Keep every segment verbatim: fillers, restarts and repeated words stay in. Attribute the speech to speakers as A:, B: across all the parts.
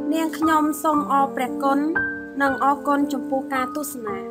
A: នាងខ្ញុំសូមអរព្រះគុណនិងអរគុណចំពោះការទស្សនា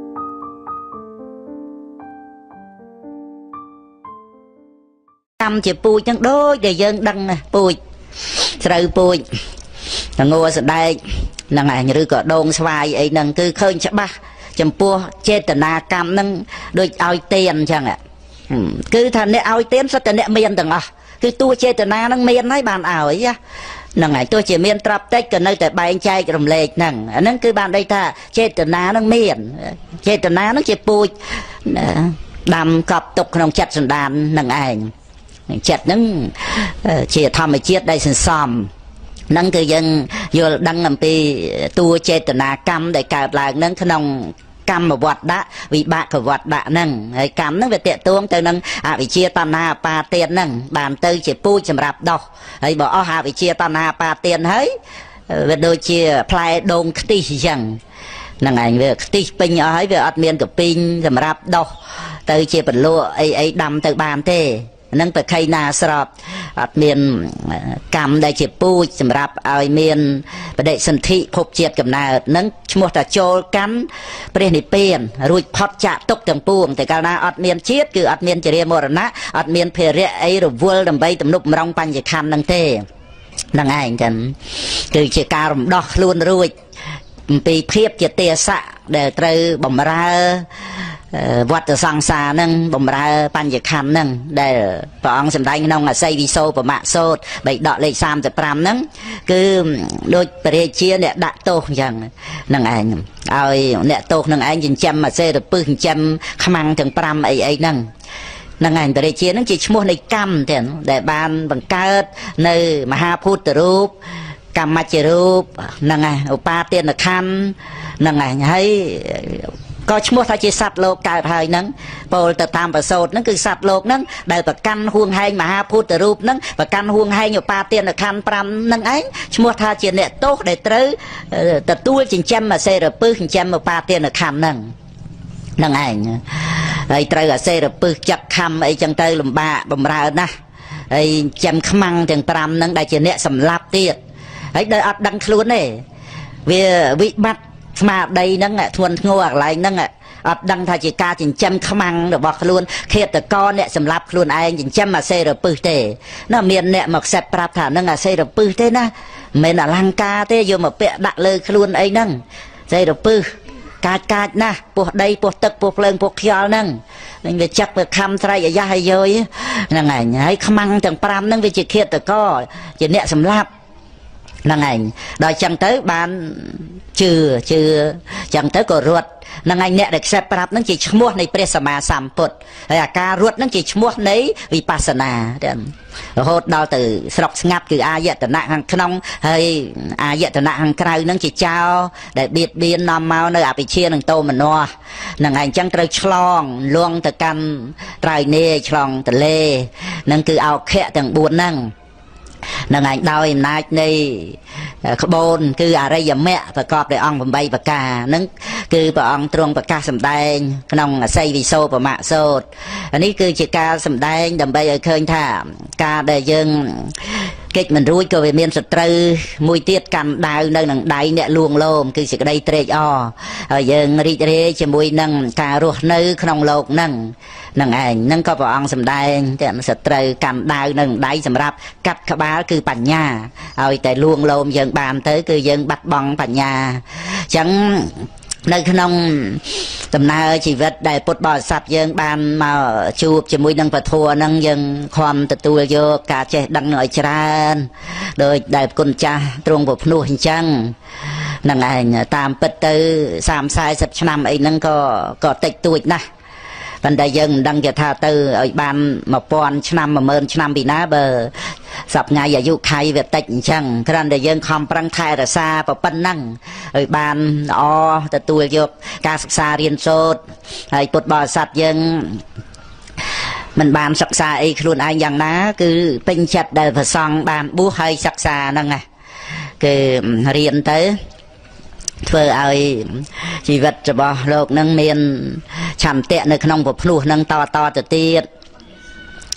B: កម្មជាពូជទាំងដូចដែលយើងដឹងពូជស្រូវពូជងួរសដែកហ្នឹងឯងឬក៏ដូងស្វាយអីហ្នឹងគឺឃើញច្បាស់ចំពោះចេតនាកម្មហ្នឹងដូចឲ្យទានអញ្ចឹងគឺថាអ្នកឲ្យទានសុទ្ធតែអ្នកមានទាំងអស់គឺតួចេតនាហ្នឹងមានហើយបានឲ្យហ្នឹងហើយទោះជាមានទ្រព្យតិចក៏នៅតែបែងចែករំលែកហ្នឹងអាហ្នឹងគឺបានន័យថាចេតនាហ្នឹងមានចេតនាហ្នឹងជាពូជដាំកប់ទុកក្នុងចិត្តសន្តានហ្នឹងឯងចិត្តហ្នឹងជាធម្មជាតិដែលសន្សំហ្នឹងគឺយើងយល់ដឹងអំពីតួចេតនាកម្មដែលកើតឡើងហ្នឹងក្នុងកម្មវត្តៈវិបាកវត្តៈហ្នឹងហើយកម្មហ្នឹងវាតេតួងទៅនឹងអវិជ្ជាតណ្ហាអបាទានហ្នឹងបានទៅជាពូជសម្រាប់ដោះហើយបើអស់អវិជ្ជាតណ្ហាអបាទានហើយវាដូចជាផ្លែដូងខ្ទិះអញ្ចឹងហ្នឹងឯងវាខ្ទិះពេញអស់ហើយវាអត់មានកពីងសម្រាប់ដោះទៅជាពលក់អីអីដាំទៅបានទេនឹងប្រខៃណាស្របអត់មានកម្មដែលជាពូជសម្រាប់ឲ្យមានបដិសន្ធិភពជាតិកំណើតនឹងឈ្មោះថាចូលកម្មព្រះនិព្វានរួចផុតចាកទុកទាំងពួងតែកាលណាអត់មានជាតិគឺអត់មានចរិយាមរណៈអត់មានភារៈអីរវល់ដើម្បីទំនុកម្រងបញ្ញខណ្ឌនឹងទេនឹងឯងចឹងគឺជាការរំដោះខ្លួនរួចអំពីភាពជាទេសៈដែលត្រូវបំរើវត្តសង្សារហ្នឹងបំរើបញ្ញខណ្ឌហ្នឹងដែលព្រះអង្គសម្ដែងក្នុងអសីវិសូបមៈសូត្របៃដកលេខសាមសិបប្រាំហ្នឹងគឺដូចព្រះរាជាអ្នកដាក់ទោសអញ្ចឹងហ្នឹងឯងឲ្យអ្នកទោសហ្នឹងឯងចិញ្ចឹមអាសេរពឹសចិញ្ចឹមខ្មាំងទាំងប្រាំអីអីហ្នឹងហ្នឹងឯងព្រះរាជាហ្នឹងជាឈ្មោះនៃកម្មទៀតដែលបានបង្កើតនៅមហាភូតរូបកម្មជ្ជរូបហ្នឹងឯងឧបាទានខណ្ឌហ្នឹងឯងហើយក៏ឈ្មោះថាជាសត្វលោកកើតហើយហ្នឹងពោលទៅតាមប្រសូតហ្នឹងគឺសត្វលោកហ្នឹងដែលប្រកាន់ហួងហែងមហាភូតរូបហ្នឹងប្រកាន់ហួងហែងឧបាទានខណ្ឌប្រាំហ្នឹងឯងឈ្មោះថាជាអ្នកទោសដែលត្រូវទទួលចិញ្ចឹមអសេរពឹសចិញ្ចឹមឧបាទានខណ្ឌហ្នឹងហ្នឹងឯងហើយត្រូវអសេរពឹសចាក់ខំអីចឹងទៅលំបាកបំរើណាស់ហើយចិញ្ចឹមខ្មាំងទាំងប្រាំហ្នឹងដែលជាអ្នកសម្លាប់ទៀតហើយដោយអត់ដឹងខ្លួនទេវាវិបត្តិស្មារតីហ្នឹងធ្ងន់ធ្ងរកន្លែងហ្នឹងអត់ដឹងថាជាការចិញ្ចឹមខ្មាំងរបស់ខ្លួនឃាតករអ្នកសម្លាប់ខ្លួនឯងចិញ្ចឹមអាសេរពឹសទេណាមានអ្នកមកខ្សែប្រាប់ថាហ្នឹងអាសេរពឹសទេណាមិនមែនអលង្ការទេយកមកពាក់ដាក់លើខ្លួនអីហ្នឹងសេរពឹសកាចកាចណាស់ពោះដីពោះទឹកពោះភ្លើងពោះខ្យល់ហ្នឹងនឹងវាចឹកវាខំត្រៃអាយ៉ាស់អាយយហ្នឹងឯងហើយខ្មាំងទាំងប្រាំហ្នឹងវាជាឃាតករជាអ្នកសម្លាប់ហ្នឹងឯងដល់ចឹងទៅបានជឿជឿចឹងទៅក៏រត់ហ្នឹងឯងអ្នកដែលខ្សែប្រាប់ហ្នឹងជាឈ្មោះនៃព្រះសម្មាសម្ពុទ្ធហើយអាការរត់ហ្នឹងជាឈ្មោះនៃវិបស្សនារហូតដល់ទៅស្រុកស្ងាត់គឺអាយតនៈខាងក្នុងហើយអាយតនៈខាងក្រៅហ្នឹងជាចោលដែលបៀតបៀននាំមកនៅអវិជ្ជានិងតោមនស្សហ្នឹងឯងអញ្ចឹងត្រូវឆ្លងលងទៅកាន់ត្រៃនេឆ្លងទលេហ្នឹងគឺអោខៈទាំងបួនហ្នឹងនឹងឯងដោយអំណាចនៃក្បូនគឺអរិយមគ្គប្រកបដោយអង្គប្រាំប្រការហ្នឹងគឺព្រះអង្គទ្រង់ប្រកាសសម្ដែងក្នុងអសីវិសូបមៈសូត្រនេះគឺជាការសម្ដែងដើម្បីឲ្យឃើញថាការដែលយើងកិច្ចមិនរួចក៏វាមានសត្រូវមួយទៀតកាន់ដាវនៅនឹងដៃអ្នកលួងលោមគឺសេចក្តីត្រេកអរហើយយើងរីករាយជាមួយនឹងការរស់នៅក្នុងโลกហ្នឹងនឹងឯងហ្នឹងក៏ព្រះអង្គសម្ដែងតែសត្រូវកាន់ដាវនៅនឹងដៃសម្រាប់កាត់ក្បាលគឺបញ្ញាឲ្យតែលួងលោមយើងបានទៅគឺយើងបាត់បង់បញ្ញាអញ្ចឹងនៅក្នុងដំណើរជីវិតដែលពុទ្ធបរិស័ទយើងបានមកជួបជាមួយនឹងពធហ្នឹងយើងខំទទួលយកការចេះដឹងឲ្យច្រើនដោយដែលគុណចាស់ទ្រង់ប្រភ្នោះអញ្ចឹងហ្នឹងឯងតាមពិតទៅសាមសិប 40ឆ្នាំអីហ្នឹងក៏ក៏តិចតួចណាស់ប៉ុន្តែយើងមិនដឹងគេថាទៅឲ្យបាន1000ឆ្នាំ10000ឆ្នាំពីណាបើសប្ថ្ងៃអាយុខៃវាតិចអញ្ចឹងគ្រាន់តែយើងខំប្រឹងថែរក្សាប៉ុណ្ណឹងឲ្យបានល្អទទួលយកការសិក្សារៀនសូត្រហើយពុទ្ធបរិស័ទយើងមិនបានសិក្សាអីខ្លួនឯងយ៉ាងណាគឺពេញចិត្តដែលព្រះសង្ឃបានបួសហើយសិក្សាហ្នឹងណាគឺរៀនទៅធ្វើឲ្យជីវិតរបស់លោកនឹងមានឆន្ទៈនៅក្នុងប្រភ្នោះនឹងតតទៅទៀត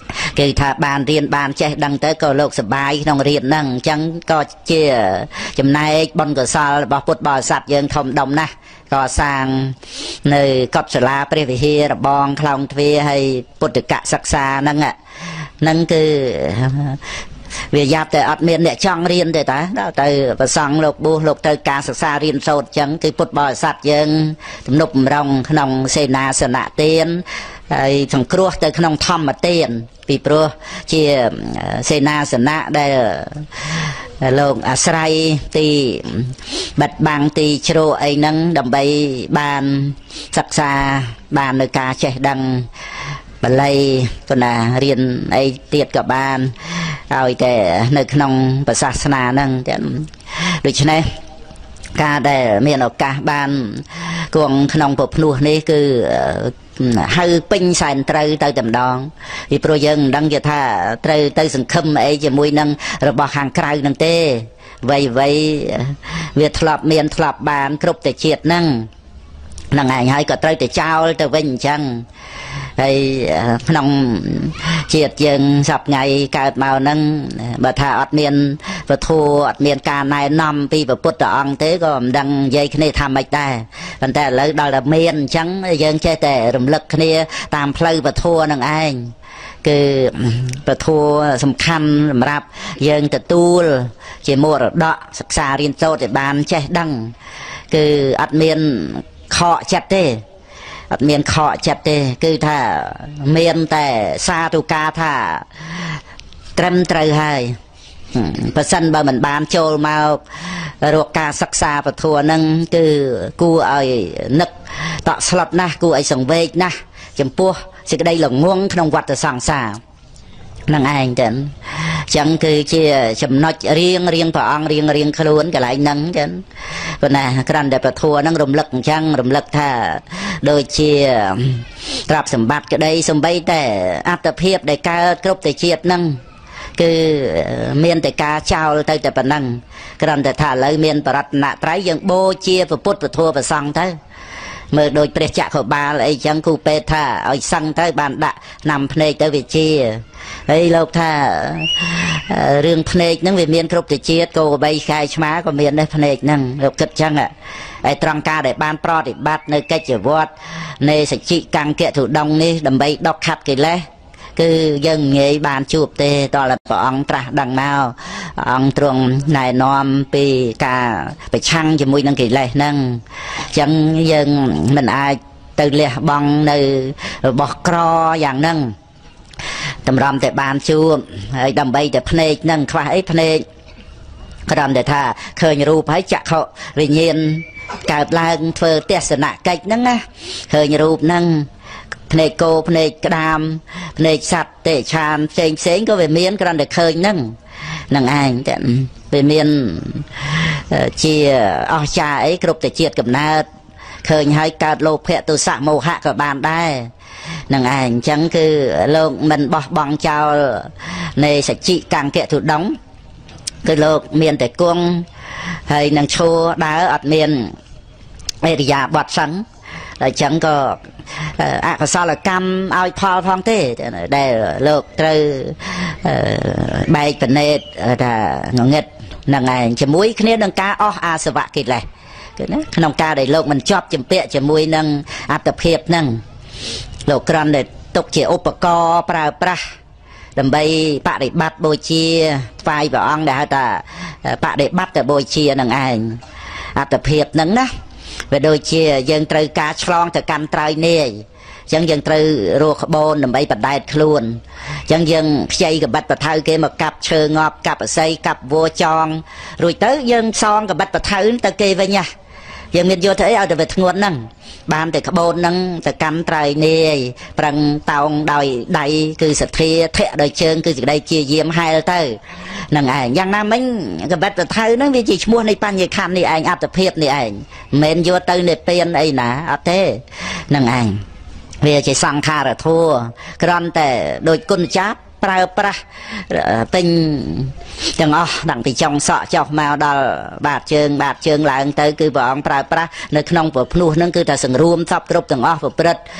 B: គឺថាបានរៀនបានចេះដឹងទៅក៏លោកសប្បាយក្នុងរៀនហ្នឹងអញ្ចឹងក៏ជាចំណែកបុណ្យកុសលរបស់ពុទ្ធបរិស័ទយើងធំដុំណាស់ក៏សាងនៅកុដិសាលាព្រះវិហាររបងខ្លោងទ្វារហើយពុទ្ធកសិក្សាហ្នឹងហ្នឹងគឺវាយ៉ាប់តែអត់មានអ្នកចង់រៀនទេតាដល់ទៅប្រសង់លោកប៊ូសលោកទៅការសិក្សារៀនសូត្រអញ្ចឹងគឺពុទ្ធបរិស័ទយើងទំនុកម្រងក្នុងសេនាសនៈទានហើយសង្គ្រោះទៅក្នុងធម្មទានពីព្រោះជាសេនាសនៈដែលលោកអាស្រ័យទីបាត់បាំងទីជ្រោអីហ្នឹងដើម្បីបានសិក្សាបាននៅការចេះដឹងបាលីប៉ុន្តែរៀនអីទៀតក៏បានឲ្យតែនៅក្នុងព្រះសាសនាហ្នឹងតែដូច្នេះការដែលមានឱកាសបានគង់ក្នុងពភ្នោះនេះគឺហៅពេញសែនត្រូវទៅតែម្ដងពីព្រោះយើងមិនដឹងថាត្រូវទៅសង្ឃឹមអីជាមួយនឹងរបស់ខាងក្រៅហ្នឹងទេវ័យវ័យវាធ្លាប់មានធ្លាប់បានគ្រប់តែជាតិហ្នឹងហ្នឹងឯងហើយក៏ត្រូវតែចោលទៅវិញអញ្ចឹងហើយក្នុងជាតិយើងសប្ថ្ងៃកើតមកហ្នឹងបើថាអត់មានពធัวអត់មានការណែនាំពីព្រះពុទ្ធអង្គទេក៏មិនដឹងនិយាយគ្នាថាម៉េចដែរប៉ុន្តែឥឡូវដល់តែមានអញ្ចឹងយើងចេះតែរំលឹកគ្នាតាមផ្លូវពធัวហ្នឹងឯងគឺពធัวសំខាន់សម្រាប់យើងទទួលជាមរតកសិក្សារៀនសូត្រឲ្យបានចេះដឹងគឺអត់មានខកចិត្តទេអត់មានខកចិត្តទេគឺថាមានតែសាធុការថាត្រឹមត្រូវហើយបើសិនបើមិនបានចូលមករកការសិក្សាពធហ្នឹងគឺគួរឲ្យនឹកតក់ស្លុតណាស់គួរឲ្យសង្វេគណាស់ចំពោះសេចក្តីល្ងងក្នុងវដ្តសង្សារនឹងឯងចឹងចឹងគឺជាចំណុចរៀងរៀងព្រះអង្គរៀងរៀងខ្លួនកន្លែងហ្នឹងចឹងប៉ុន្តែគ្រាន់តែពធហ្នឹងរំលឹកអញ្ចឹងរំលឹកថាដូចជាទ្រព្យសម្បត្តិក្តីសំបីតែអត្តភាពដែលកើតគ្រប់តែជាតិហ្នឹងគឺមានតែការចោលទៅតែប៉ុណ្ណឹងគ្រាន់តែថាឥឡូវមានបរតនត្រ័យយើងបូជាពុទ្ធពធព្រះសង្ឃទៅមើលដូចព្រះចក្របាលអីចឹងគូពេទ្យថាឲ្យសឹងទៅបានដាក់ណាំភ្នែកទៅវាជាហើយលោកថារឿងភ្នែកហ្នឹងវាមានគ្រប់ទៅជាតិគោក្របីខែឆ្មាក៏មានដែរភ្នែកហ្នឹងលោកគិតចឹងហើយត្រង់ការដែលបានប្រតិបត្តិនៅកិច្ចវត្តនៃសច្ចិកង្គៈទុដងនេះដើម្បីដកខាត់កិលេសគឺយើងងាយបានជួបទេតើព្រះអង្គត្រាស់ដឹងមកអង្គទ្រង់ណែនាំពីការប្រឆាំងជាមួយនឹងកិលេសហ្នឹងអញ្ចឹងយើងមិនអាចទៅលះបង់នៅរបស់ក្រយ៉ាងហ្នឹងតម្រាំតែបានជួបហើយដើម្បីតែភ្នែកហ្នឹងខ្វះអីភ្នែកគ្រាន់តែថាឃើញរូបហើយចក្ខុវិញ្ញាណកើតឡើងធ្វើទស្សនកិច្ចហ្នឹងណាឃើញរូបហ្នឹងភ្នែកគោភ្នែកក្តាមភ្នែកសត្វទេឆានផ្សេងផ្សេងក៏វាមានគ្រាន់តែឃើញហ្នឹងហ្នឹងឯងតែវាមានជាអស្ចារ្យអីគ្រប់តែជាតិកំណើតឃើញហើយកើតលោភៈទោសៈមោហៈក៏បានដែរនឹងឯងអញ្ចឹងគឺលោកមិនបោះបង់ចោលនៃសច្ចិកង្គៈទុដងគឺលោកមានតែគង់ហើយនឹងឈរដើរអត់មានអរិយាបថសឹងតែអញ្ចឹងក៏អកុសលកម្មឲ្យផលផងទេដែលលោកត្រូវបែកបណេតថាងងឹតនឹងឯងជាមួយគ្នានឹងការអស់អាសវៈកិលេសគឺណាក្នុងការដែលលោកមិនជាប់ជំពាក់ជាមួយនឹងអត្តភាពហ្នឹងលោកគ្រាន់តែទុកជាឧបករណ៍ប្រើប្រាស់ដើម្បីបដិបត្តិបូជាថ្វាយព្រះអង្គដែលហៅថាបដិបត្តិទៅបូជានឹងឯងអត្តភាពហ្នឹងណាវាដូចជាយើងត្រូវការឆ្លងទៅកាន់ត្រើយនាយអញ្ចឹងយើងត្រូវរកក្បូនដើម្បីបដែតខ្លួនអញ្ចឹងយើងខ្ចីកបិតបថៅគេមកកាប់ឈើងាប់កាប់អស័យកាប់វัวចងរួចទៅយើងសងកបិតបថៅទៅគេវិញណាយើងមានយកទៅអីឲ្យតែវាធ្ងន់ហ្នឹងបានតែក្បូនហ្នឹងទៅកាន់ត្រើយនាយប្រឹងតោងដោយដៃគឺសទ្ធាធាក់ដោយជើងគឺសេចក្តីជាយាមហែលទៅហ្នឹងឯងយ៉ាងណាមិញកបិតបថៅហ្នឹងវាជាឈ្មោះនៃបញ្ញខណ្ឌនេះឯងអត្តភាពនេះឯងមិនមែនយកទៅនិព្វានអីណាអត់ទេហ្នឹងឯងវាជាសង្ខារធัวគ្រាន់តែដូចគុណចាស់ប្រើប្រាស់ពេញទាំងអស់តាំងពីចុងសក់ចុះមកដល់បាតជើងបាតជើងឡើងទៅគឺព្រះអង្គប្រើប្រាស់នៅក្នុងប្រភ្នោះហ្នឹងគឺថាសង្រួមសពគ្រប់ទាំងអស់ប្រព្រឹត្ត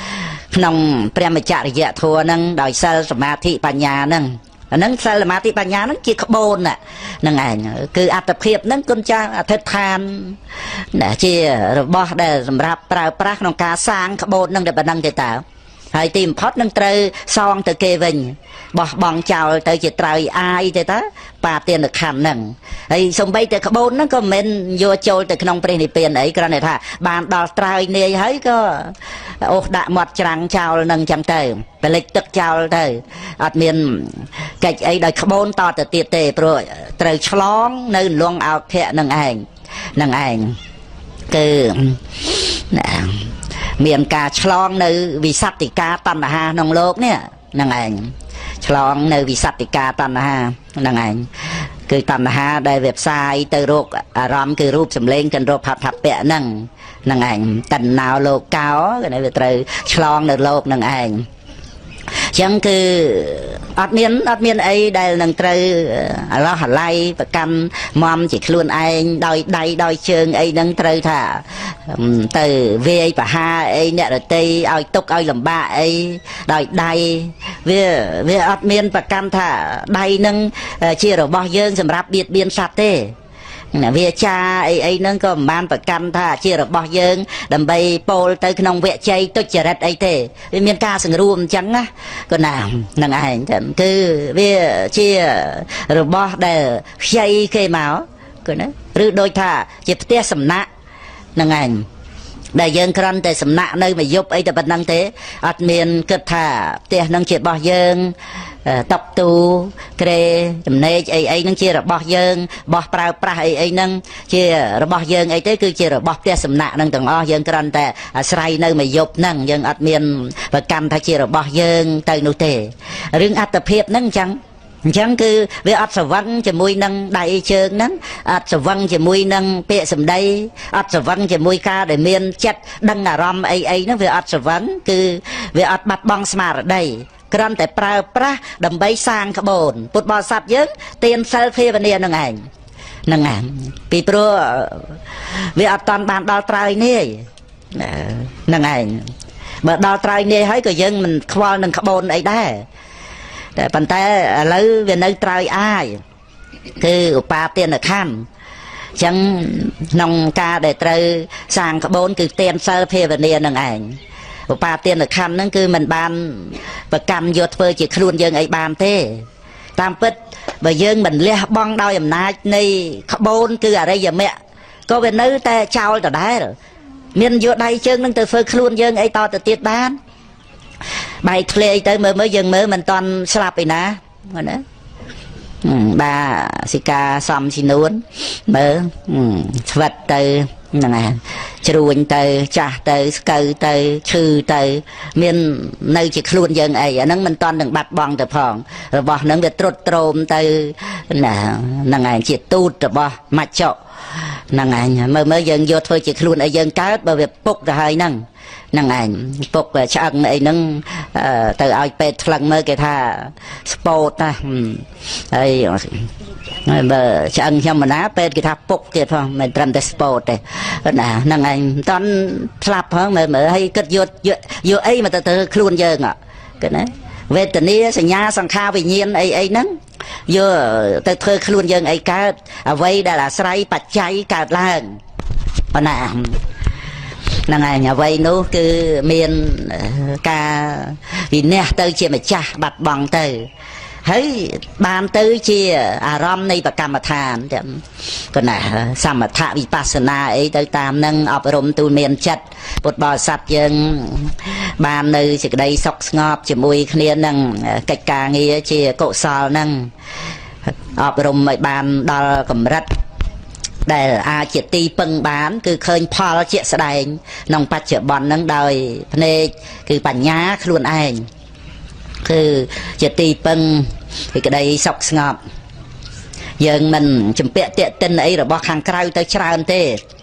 B: ក្នុងព្រះមច្ចរិយធម៌ហ្នឹងដោយសិលសមាធិបញ្ញាហ្នឹងអាហ្នឹងសិលសមាធិបញ្ញាហ្នឹងជាក្បូនហ្នឹងឯងគឺអត្តភាពហ្នឹងគុណចាស់អធិដ្ឋានជារបស់ដែលសម្រាប់ប្រើប្រាស់ក្នុងការសាងក្បូនហ្នឹងតែប៉ុណ្្នឹងទេតើហើយទីបំផុតនឹងត្រូវសងទៅគេវិញបោះបង់ចោលទៅជាត្រូវអាយទេតាបាទានខណ្ឌហ្នឹងហើយសំបីតែក្បូនហ្នឹងក៏មិនយកចូលទៅក្នុងព្រះនិព្វានអីគ្រាន់តែថាបានដល់ត្រើយនាយហើយក៏អូសដាក់មាត់ច្រាំងចោលហ្នឹងចឹងទៅបលិចទឹកចោលទៅអត់មានកិច្ចអីដោយក្បូនតទៅទៀតទេព្រោះត្រូវឆ្លងនៅលងអោភៈហ្នឹងឯងហ្នឹងឯងគឺណាមានការឆ្លងនៅវិសត្តិកាតណ្ហាក្នុងโลกនេះហ្នឹងឯងឆ្លងនៅវិសត្តិកាតណ្ហាហ្នឹងឯងគឺតណ្ហាដែលវាផ្សាយទៅរោគអារម្មណ៍គឺរូបសម្លេងកិនរោគផាត់ផាត់ពៈហ្នឹងហ្នឹងឯងតណ្ណោលោកកោគេវាត្រូវឆ្លងនៅโลกហ្នឹងឯងចឹងគឺអត់មានអត់មានអីដែលនឹងត្រូវអាឡោះអាឡៃប្រកម្មមមជាខ្លួនឯងដោយដៃដោយជើងអីហ្នឹងត្រូវថាទៅវាយបហាអីអ្នករតីឲ្យទុកឲ្យលំបាកអីដោយដៃវាវាអត់មានប្រកម្មថាដៃហ្នឹងជារបស់យើងសម្រាប់បៀតបៀនសត្វទេវាចាអីអីហ្នឹងក៏មិនបានប្រកាន់ថាជារបស់យើងដើម្បីពោលទៅក្នុងវគ្គជ័យទុច្ចរិតអីទេវាមានការសង្រួមអញ្ចឹងណាក៏ណាហ្នឹងឯងគឺវាជារបស់ដែលខ្ចីគេមកគឺណាឬដូចថាជាផ្ទះសំណាក់ហ្នឹងឯងដែលយើងគ្រាន់តែសំណាក់នៅមួយយប់អីតែប៉ុណ្្នឹងទេអត់មានគិតថាផ្ទះហ្នឹងជារបស់យើងតុកទូក្រេចំណេកអីអីហ្នឹងជារបស់យើងបោះប្រើប្រាស់អីអីហ្នឹងជារបស់យើងអីទេគឺជារបស់ផ្ទះសំណាក់ហ្នឹងទាំងអស់យើងគ្រាន់តែអាស្រ័យនៅមួយយប់ហ្នឹងយើងអត់មានប្រកាន់ថាជារបស់យើងទៅនោះទេរឿងអត្តភាពហ្នឹងអញ្ចឹងអញ្ចឹងគឺវាអត់ស្រវឹងជាមួយនឹងដៃជើងហ្នឹងអត់ស្រវឹងជាមួយនឹងពាក្យសម្ដីអត់ស្រវឹងជាមួយការដែលមានចិត្តដឹងអារម្មណ៍អីអីហ្នឹងវាអត់ស្រវឹងគឺវាអត់បាត់បង់ស្មារតីគ្រាន់តែប្រើប្រាស់ដើម្បីសាងក្បូនពុទ្ធបរិស័ទយើងទានសិលភាវនានឹងឯងហ្នឹងឯងពីព្រោះវាអត់តាន់បានដល់ត្រើយនេះហ្នឹងឯងបើដល់ត្រើយនេះហើយក៏យើងមិនខ្វល់នឹងក្បូនអីដែរតែប៉ុន្តែឥឡូវវានៅត្រើយអាយគឺឧបាទានខណ្ឌអញ្ចឹងក្នុងការដែលត្រូវសាងក្បូនគឺទានសិលភាវនានឹងឯងឧបាទានខណ្ឌហ្នឹងគឺមិនបានប្រកម្មយកធ្វើជាខ្លួនយើងអីបានទេតាមពិតបើយើងមិនលះបង់ដោយអំណាចនៃក្បូនគឺអរិយមគ្គក៏វានៅតែចោលដដែលមានយកដៃជើងនឹងទៅធ្វើខ្លួនយើងអីតទៅទៀតបានបែកធ្លាយទៅមើលមើលយើងមើលមិនតន់ស្លាប់ឯណាណាបាទសិកាសំជីនួនមើលស្វិតទៅហ្នឹងហើយជ្រួញទៅចាស់ទៅស្កូវទៅឈឺទៅមាននៅជាខ្លួនយើងអីអាហ្នឹងមិនតន់នឹងបាត់បង់ទៅផងរបស់ហ្នឹងវាត្រុតត្រោមទៅណាហ្នឹងហើយជាទូតរបស់មច្ចៈហ្នឹងហើយមើលមើលយើងយកធ្វើជាខ្លួនអីយើងកើតបើវាពុកទៅហើយហ្នឹងហ្នឹងឯងពុកឆ្អឹងអីហ្នឹងទៅឲ្យពេទ្យថ្លឹងមើលគេថាស្ពោតណាហើយបើឆ្អឹងខ្ញុំមិនណាពេទ្យគេថាពុកទៀតផងមិនត្រឹមតែស្ពោតទេណាហ្នឹងឯងមិនតាន់ស្លាប់ផងមើលមើលហើយគិតយកយកអីមកទៅទៅខ្លួនយើងគេណាវេទនាសញ្ញាសង្ខារវិញ្ញាណអីអីហ្នឹងយកទៅធ្វើខ្លួនយើងអីកើតអ្វីដែលអាស្រ័យបច្ច័យកើតឡើងប៉ុណ្ណាហ្នឹងឯងអ្វីនោះគឺមានការវិន័យទៅជាម្ចាស់បាត់បង់ទៅហើយបានទៅជាអារម្មណ៍នៃបកម្មដ្ឋានទាំងក៏ណាសមថវិបស្សនាអីទៅតាមនឹងអប់រំទូលមានចិត្តពុទ្ធបរិស័ទយើងបាននៅសេចក្តីសុខស្ងប់ជាមួយគ្នានឹងកិច្ចការងារជាកុសលនឹងអប់រំឲ្យបានដល់កម្រិតដែលអាចជាទីពឹងបានគឺឃើញផលជាក់ស្ដែងក្នុងបច្ចុប្បន្នហ្នឹងដោយភ្នែកគឺបញ្ញាខ្លួនឯងគឺជាទីពឹងពីក្តីសុខស្ងប់យើងមិនជំពាក់តាក់ទិនអីរបស់ខាងក្រៅទៅច្រើនទេ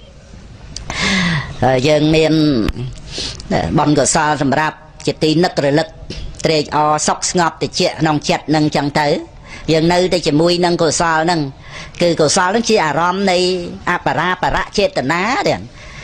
B: យើងមានបុណ្យកុសលសម្រាប់ជាទីនឹករលឹកត្រេកអរសុខស្ងប់តិចក្នុងចិត្តនឹងចឹងទៅយើងនៅតែជាមួយនឹងកុសលហ្នឹងគឺកុសលហ្នឹងជាអារម្មណ៍នៃអបរាបរៈចេតនាទេ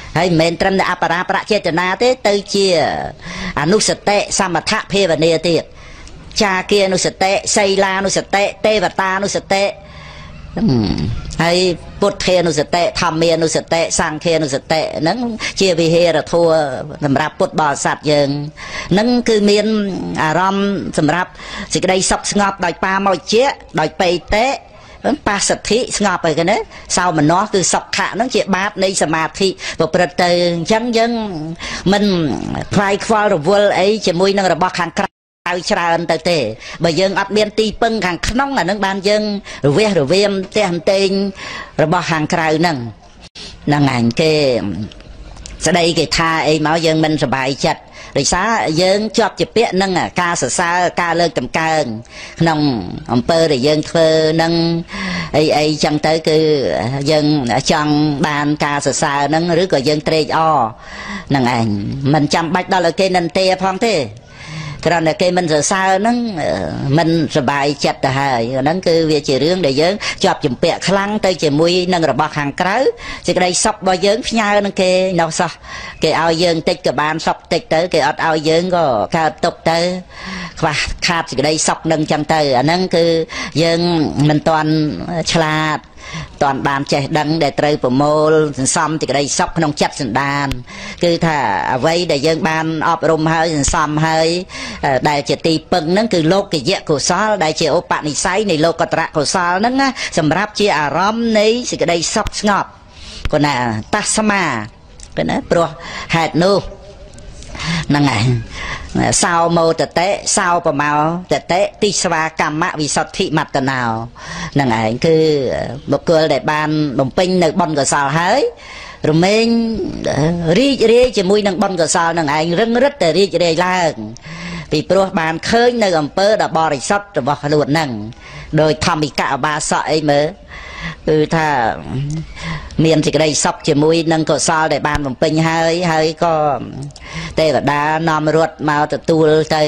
B: ហើយមិនមែនត្រឹមតែអបរាប្រចេតនាទេទៅជាអនុសតិសមថភាវនាទៀតចាគានុសតិសីលានុសតិទេវតានុសតិហើយពុទ្ធានុសតិធម្មានុសតិសង្ឃានុសតិហ្នឹងជាវិហេរធម៌សម្រាប់ពុទ្ធបរិស័ទយើងហ្នឹងគឺមានអារម្មណ៍សម្រាប់សេចក្តីសុខស្ងប់ដោយបាមកជាដោយបេតិបាសទ្ធិស្ងប់ហើយគេណាសោមនស្សគឺសុខៈហ្នឹងជាបាតនៃសមាធិប្រព្រឹត្តទៅអញ្ចឹងយើងមិនខ្លាយខ្វល់រវល់អីជាមួយនឹងរបស់ខាងក្រៅច្រើនទៅទេបើយើងអត់មានទីពឹងខាងក្នុងអានឹងបានយើងរវះរវាមផ្ទះអន្ទែងរបស់ខាងក្រៅហ្នឹងហ្នឹងឯងគេស្ដីគេថាអីមកយើងមិនសប្បាយចិត្តដោយសារយើងជាប់ជាពាក់នឹងការសរសើរការលើកតម្កើងក្នុងអំពើដែលយើងធ្វើនឹងអីអីចឹងទៅគឺយើងចង់បានការសរសើរហ្នឹងឬក៏យើងត្រេកអរហ្នឹងឯងមិនចាំបាច់ដល់ឲ្យគេនិន្ទាផងទេគ្រាន់តែគេមិនសរសើរហ្នឹងមិនសប្បាយចិត្តទៅហើយហ្នឹងគឺវាជារឿងដែលយើងជាប់ជំពាក់ខ្លាំងទៅជាមួយនឹងរបស់ខាងក្រៅសេចក្តីសុខរបស់យើងផ្ញើនឹងគេនោះសោះគេឲ្យយើងតិចក៏បានសុខតិចទៅគេអត់ឲ្យយើងក៏កើតទុកទៅខ្វះខាតសេចក្តីសុខនឹងចឹងទៅអាហ្នឹងគឺយើងមិនទាន់ឆ្លាតតន់បានចេះដឹងដែលត្រូវប្រមូលសន្សំសេចក្តីសុខក្នុងចិត្តសន្តានគឺថាអ្វីដែលយើងបានអប់រំហើយសន្សំហើយដែលជាទីពឹងហ្នឹងគឺលោកយៈកុសលដែលជាឧបនិស្ស័យនៃលោកតរកុសលហ្នឹងណាសម្រាប់ជាអារម្មណ៍នៃសេចក្តីសុខស្ងប់គាត់ណាតាស្មាគាត់ណាព្រោះហេតុនោះហ្នឹងហើយសោមោតតេសោបមោតតេទិស្វាកម្មវិសុទ្ធិមត្តណោហ្នឹងឯងគឺបុគ្គលដែលបានបំពេញនៅបុណ្យកុសលហើយរមែងរីករាយជាមួយនឹងបុណ្យកុសលហ្នឹងឯងរឹងរិតតែរីករាយឡើងពីព្រោះបានឃើញនៅអំពើដ៏បរិសុទ្ធរបស់ខ្លួនហ្នឹងដោយធម្មិកឧបាសកអីមើលគឺថាមានសេចក្តីសុខជាមួយនឹងកុសលដែលបានបំពេញហើយហើយក៏ទេវតានាំរត់មកទទួលទៅ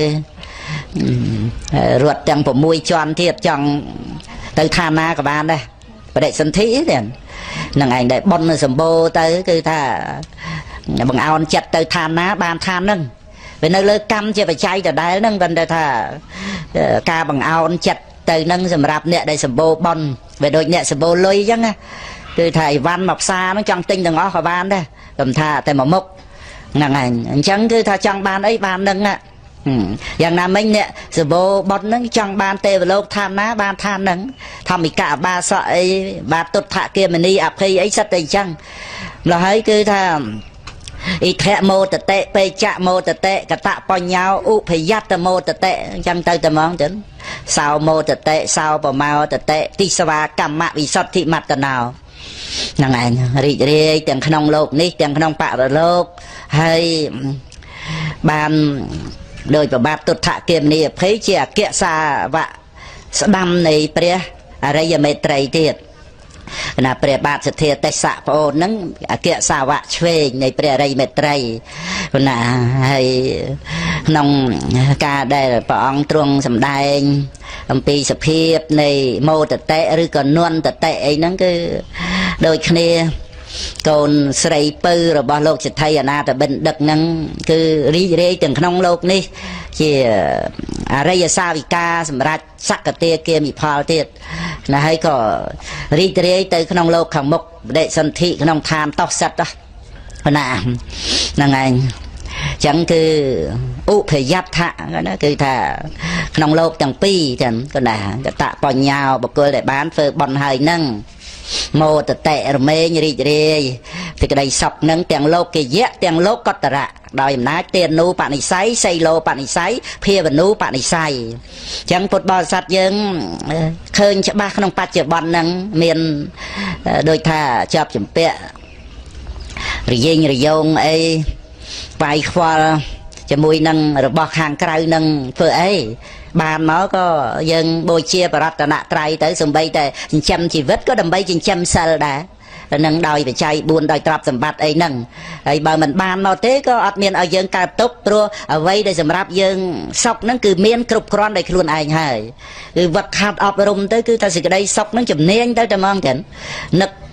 B: រត់ទាំង6ជាន់ទៀតចង់ទៅឋានណាក៏បានដែរបដិសន្ធិទៀតនឹងឯងដែលប៉ុនសម្បូរទៅគឺថាបង្អោនចិត្តទៅឋានណាបានឋានហ្នឹងវានៅលើកម្មជាបច្ច័យដដែលហ្នឹងប៉ុន្តែថាការបង្អោនចិត្តទៅនឹងសម្រាប់អ្នកដែលសម្បូរប៉ុនវាដូចអ្នកសម្បូរលុយអញ្ចឹងណាគឺថាអីវ៉ាន់មកផ្សារហ្នឹងចង់ទិញទាំងអស់ក៏បានដែរខ្ញុំថាតែមួយមុខហ្នឹងឯងអញ្ចឹងគឺថាចង់បានអីបានហ្នឹងយ៉ាងណាមិញអ្នកសម្បូរប៉ុនហ្នឹងចង់បានទេវលោកឋានណាបានឋានហ្នឹងធម្មិកឧបាសកអីបាទទុដ្ឋគាមនីអភ័យអីសិតតែអញ្ចឹងម្ល៉េះហើយគឺថាអ៊ីធៈមោតតេបេចៈមោតតេកតបញ្ញោឧបយត្តមោតតេអញ្ចឹងទៅតែហ្មងចឹងសោមោតតេសោបមោតតេទិស្វាកម្មវិសុទ្ធិមត្តណោហ្នឹងឯងរីករាយទាំងក្នុងโลกនេះទាំងក្នុងបរលោកហើយបានដោយប្របាទទុដ្ឋគាមនីអភ័យជាអក្សសាវៈស្ដាំនៃព្រះអរិយមេត្រីទៀតណាព្រះបាទសទ្ធាទេសៈប្អូនហ្នឹងអក្សសាវៈឆ្វេងនៃព្រះអរិយមេត្រីណាហើយក្នុងការដែលព្រះអង្គទ្រង់សម្ដែងអំពីសភាពនៃមោតតេឬក៏នន្តតេអីហ្នឹងគឺដូចគ្នាកូនស្រីពៅរបស់លោកសិទ្ធិអនាថបិណ្ឌិកហ្នឹងគឺរីករាយទាំងក្នុងលោកនេះជាអរិយសាវិកាសម្រាប់សក្កតាគាមិផលទៀតណាហើយក៏រីករាយទៅក្នុងលោកខាងមុខបដិសន្ធិក្នុងឋានតោះសិតណាហ្នឹងឯងចឹងគឺឧបយត្តៈណាគឺថាក្នុងលោកទាំងពីរចឹងក៏ណាកតបញ្ញោបុគ្គលដែលបានធ្វើបុណ្យហើយហ្នឹងមោតតេរមែងរីករាយសេចក្តីសុខនឹងទាំងលោកយៈទាំងលោកកតរៈដោយអំណាចទានូបនិស្ស័យសីឡូបនិស្ស័យភាវនូបនិស្ស័យអញ្ចឹងពុទ្ធបរិស័ទយើងឃើញច្បាស់ក្នុងបច្ចុប្បន្នហ្នឹងមានដូចថាជាប់ជំពាក់រយេងរយងអីវាយខ្វល់ជាមួយនឹងរបស់ខាងក្រៅនឹងធ្វើអីបានមកក៏យើងបូជាបរតនត្រ័យទៅសំបីតែចិញ្ចឹមជីវិតក៏ដើម្បីចិញ្ចឹមសិលដែរនឹងដោយបច្ច័យបួនដោយទ្រព្យសម្បត្តិអីហ្នឹងហើយបើមិនបានមកទេក៏អត់មានឲ្យយើងកើតទុក្ខព្រោះអ្វីដែលសម្រាប់យើងសុខហ្នឹងគឺមានគ្រប់គ្រាន់ដោយខ្លួនឯងហើយគឺវឹកហាត់អប់រំទៅគឺតែសេចក្តីសុខហ្នឹងជំនាញទៅតែហ្មងចឹងនឹក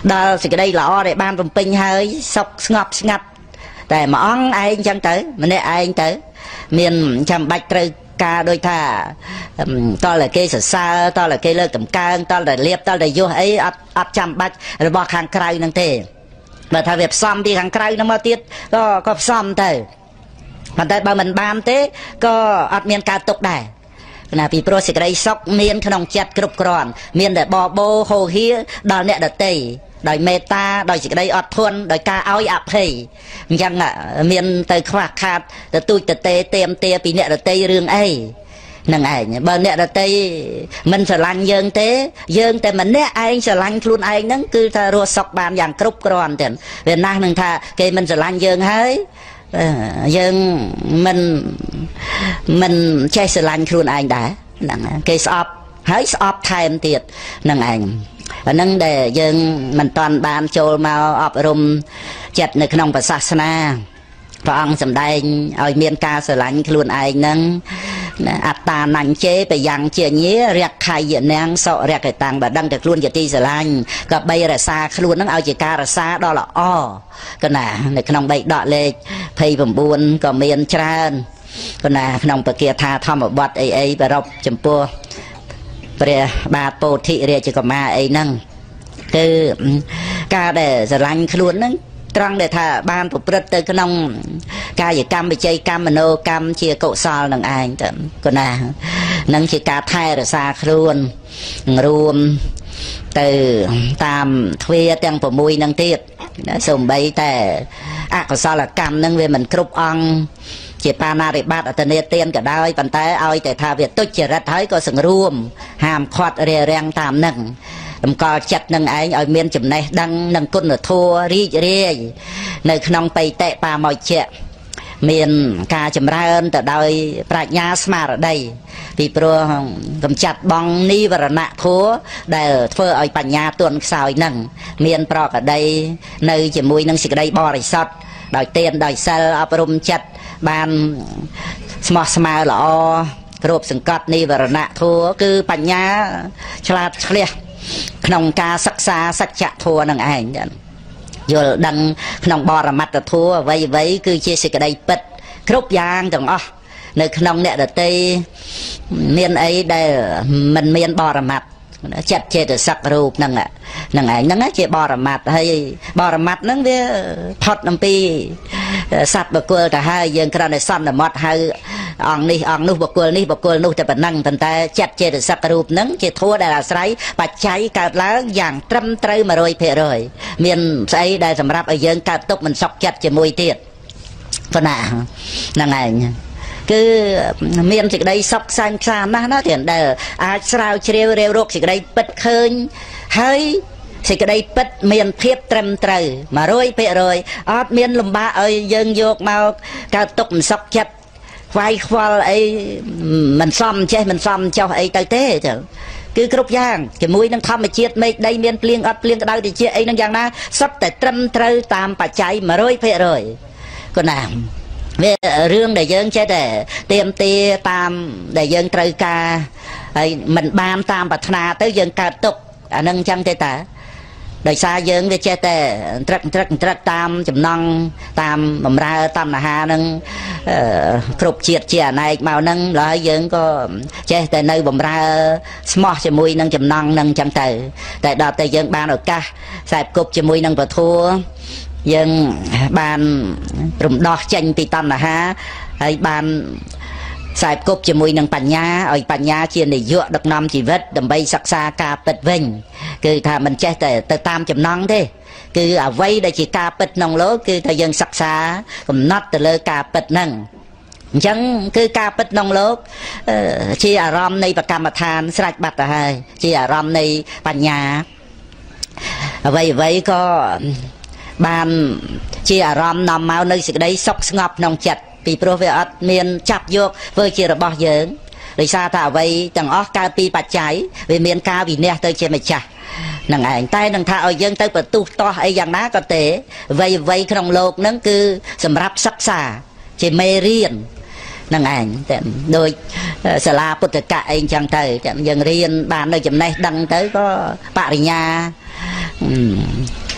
B: ដល់សេចក្តីល្អដែលបានបំពេញហើយសុខស្ងប់ស្ងាត់តែមួយអង្គឯងចឹងទៅម្នាក់ឯងទៅមានចាំបាច់ត្រូវការដូចថាតលតែគេសរសើរតលតែគេលើកតម្កើងតលតែលៀបតលតែយុះអីអត់អត់ចាំបាច់របស់ខាងក្រៅហ្នឹងទេបើថាវាផ្សំពីខាងក្រៅហ្នឹងមកទៀតក៏ក៏ផ្សំទៅប៉ុន្តែបើមិនបានទេក៏អត់មានការទុកដែរណាពីព្រោះសេចក្តីសុខមានក្នុងចិត្តគ្រប់គ្រាន់មានតែបបោហូហៀដល់អ្នកដទៃដោយមេត្តាដោយសេចក្តីអត់ធន់ដោយការឲ្យអភ័យអញ្ចឹងមានទៅខ្វះខាតទៅទូចទៅទេเตรียมទាពីអ្នកដទៃរឿងអីនឹងឯងបើអ្នកដទៃមិនស្រឡាញ់យើងទេយើងតែម្នាក់ឯងស្រឡាញ់ខ្លួនឯងហ្នឹងគឺថារស់សុខបានយ៉ាងគ្រប់គ្រាន់ទេវាណាស់នឹងថាគេមិនស្រឡាញ់យើងហើយយើងមិនមិនចេះស្រឡាញ់ខ្លួនឯងដែរហ្នឹងគេស្អប់ហើយស្អប់ថែមទៀតហ្នឹងឯងអានឹងដែលយើងមិនតាន់បានចូលមកអប់រំចិត្តនៅក្នុងព្រះសាសនាព្រះអង្គសម្ដែងឲ្យមានការស្រឡាញ់ខ្លួនឯងហ្នឹងអត្តានញ្ញេបយ៉ាងជាញារក្ខៃយនាងសុរក្ខតាំងបើដឹងតែខ្លួនជាទីស្រឡាញ់ក៏បីរក្សាខ្លួនហ្នឹងឲ្យជាការរក្សាដ៏ល្អកណានៅក្នុងបៃដកលេខยี่สิบเก้าក៏មានច្រើនកណាក្នុងបកាថាធម្មបទអីអីប្រពចំពោះព្រះបាទពោធិរាជកុមារអីហ្នឹងគឺការដែលស្រឡាញ់ខ្លួនហ្នឹងត្រង់ដែលថាបានប្រព្រឹត្តទៅក្នុងកាយកម្មវិច័យកម្មមโนកម្មជាកុសលនឹងឯងទៅគណានឹងជាការថែរក្សាខ្លួនរួមទៅតាមទ្វាទាំង៦នឹងទៀតសូម្បីតែអកុសលកម្មនឹងវាមិនគ្រប់អង្គជាបាណារិបត្តិអតនេទានក៏ដោយប៉ុន្តែឲ្យតែថាវាទុច្ចរិតហើយក៏សង្រួមហាមឃាត់រារាំងតាមនឹងតម្កល់ចិត្តនឹងឯងឲ្យមានចំណេះដឹងនិងគុណធម៌រីករាយនៅក្នុងបៃតេបាមជ្ជៈមានការចម្រើនទៅដោយប្រាជ្ញាស្មារតីពីព្រោះកំចាត់បងនិវរណៈធัวដែលធ្វើឲ្យបញ្ញាទន់ខ្សោយនឹងមានប្រកដីនៅជាមួយនឹងសេចក្តីបរិសុទ្ធដោយទានដោយសិលអប់រំចិត្តបានស្មោះស្មៅល្អគ្រប់សង្កត់និវរណៈធัวគឺបញ្ញាឆ្លាតឆ្លៀសក្នុងការសិក្សាសច្ចធម៌នឹងឯងយល់ដឹងក្នុងបរមត្តធម៌អ្វីអ្វីគឺជាសេចក្តីពិតគ្រប់យ៉ាងទាំងអស់នៅក្នុងអ្នកដទៃមានអីដែលមិនមានបរមត្តចិត្តចេតសិករូបហ្នឹងហ្នឹងឯងហ្នឹងជាបរមត្តហើយបរមត្តហ្នឹងវាផុតអំពីសត្វបុគ្គលទៅហើយយើងគ្រាន់តែសន្មត់ហៅអង្គនេះអង្គនោះបុគ្គលនេះបុគ្គលនោះតែប៉ុណ្ណឹងប៉ុន្តែចិត្តចេតសិករូបហ្នឹងជាធัวដែលអាស្រ័យបច្ច័យកើតឡើងយ៉ាងត្រឹមត្រូវមួយរយភាគរយមានស្អីដែលសម្រាប់ឲ្យយើងកើតទុកមិនសុខចិត្តជាមួយទៀតប៉ុណ្ណាហ្នឹងឯងគឺមានសេចក្តីសុខសានខ្សានណាស់ណាទៀតដែលអាចស្រាវជ្រាវរាវរកសេចក្តីពិតឃើញហើយសេចក្តីពិតមានភាពត្រឹមត្រូវមួយរយភាគរយអត់មានលំបាកឲ្យយើងយកមកកើតទុកមិនសុខចិត្តខ្វាយខ្វល់អីមិនសមចេះមិនសមចុះអីទៅទេចឹងគឺគ្រប់យ៉ាងជាមួយនឹងធម្មជាតិមេឃដីមានភ្លៀងអត់ភ្លៀងក្តៅតិចអីហ្នឹងយ៉ាងណាសុទ្ធតែត្រឹមត្រូវតាមបច្ច័យមួយរយភាគរយគណាវារឿងដែលយើងចេះតែเตรียมទាតាមដែលយើងត្រូវការហើយមិនបានតាមប្រាថ្នាទៅយើងកើតទុកអានឹងអញ្ចឹងទេតាដោយសារយើងវាចេះតែត្រឹកត្រឹកត្រឹកតាមចំណង់តាមបំរើតណ្ហានឹងគ្រប់ជាតិជាអណែកមកហ្នឹងហើយយើងក៏ចេះតែនៅបំរើស្មោះជាមួយនឹងចំណង់នឹងអញ្ចឹងទៅតែដល់តែយើងបានឱកាសខ្សែគប់ជាមួយនឹងពធัวយើងបានរំដោះចេញពីតណ្ហាហើយបានខ្សែគប់ជាមួយនឹងបញ្ញាឲ្យបញ្ញាជានាយកដឹកនាំជីវិតដើម្បីសិក្សាការពិតវិញគឺថាមិនចេះតែទៅតាមចំណង់ទេគឺអ្វីដែលជាការពិតក្នុងលោកគឺថាយើងសិក្សាកំណត់ទៅលើការពិតហ្នឹងអញ្ចឹងគឺការពិតក្នុងលោកជាអារម្មណ៍នៃបកម្មដ្ឋានស្រេចបាត់ទៅហើយជាអារម្មណ៍នៃបញ្ញាអ្វីអ្វីក៏បានជាអារម្មណ៍នាំមកនៅសេចក្តីសុខស្ងប់ក្នុងចិត្តពីព្រោះវាអត់មានចាប់យកធ្វើជារបស់យើងដោយសារថាអ្វីទាំងអស់កើតពីបច្ច័យវាមានការវិនិច្ឆ័យទៅជាម្ចាស់នឹងឯងតែនឹងថាឲ្យយើងទៅបន្ទុះតោះអីយ៉ាងណាក៏ទេអ្វីអ្វីក្នុងโลกហ្នឹងគឺសម្រាប់សិក្សាជាមេរៀននឹងឯងតែដូចសាលាពុទ្ធកៈអីចឹងទៅយើងរៀនបាននៅចំណេះដឹងទៅក៏បរិញ្ញា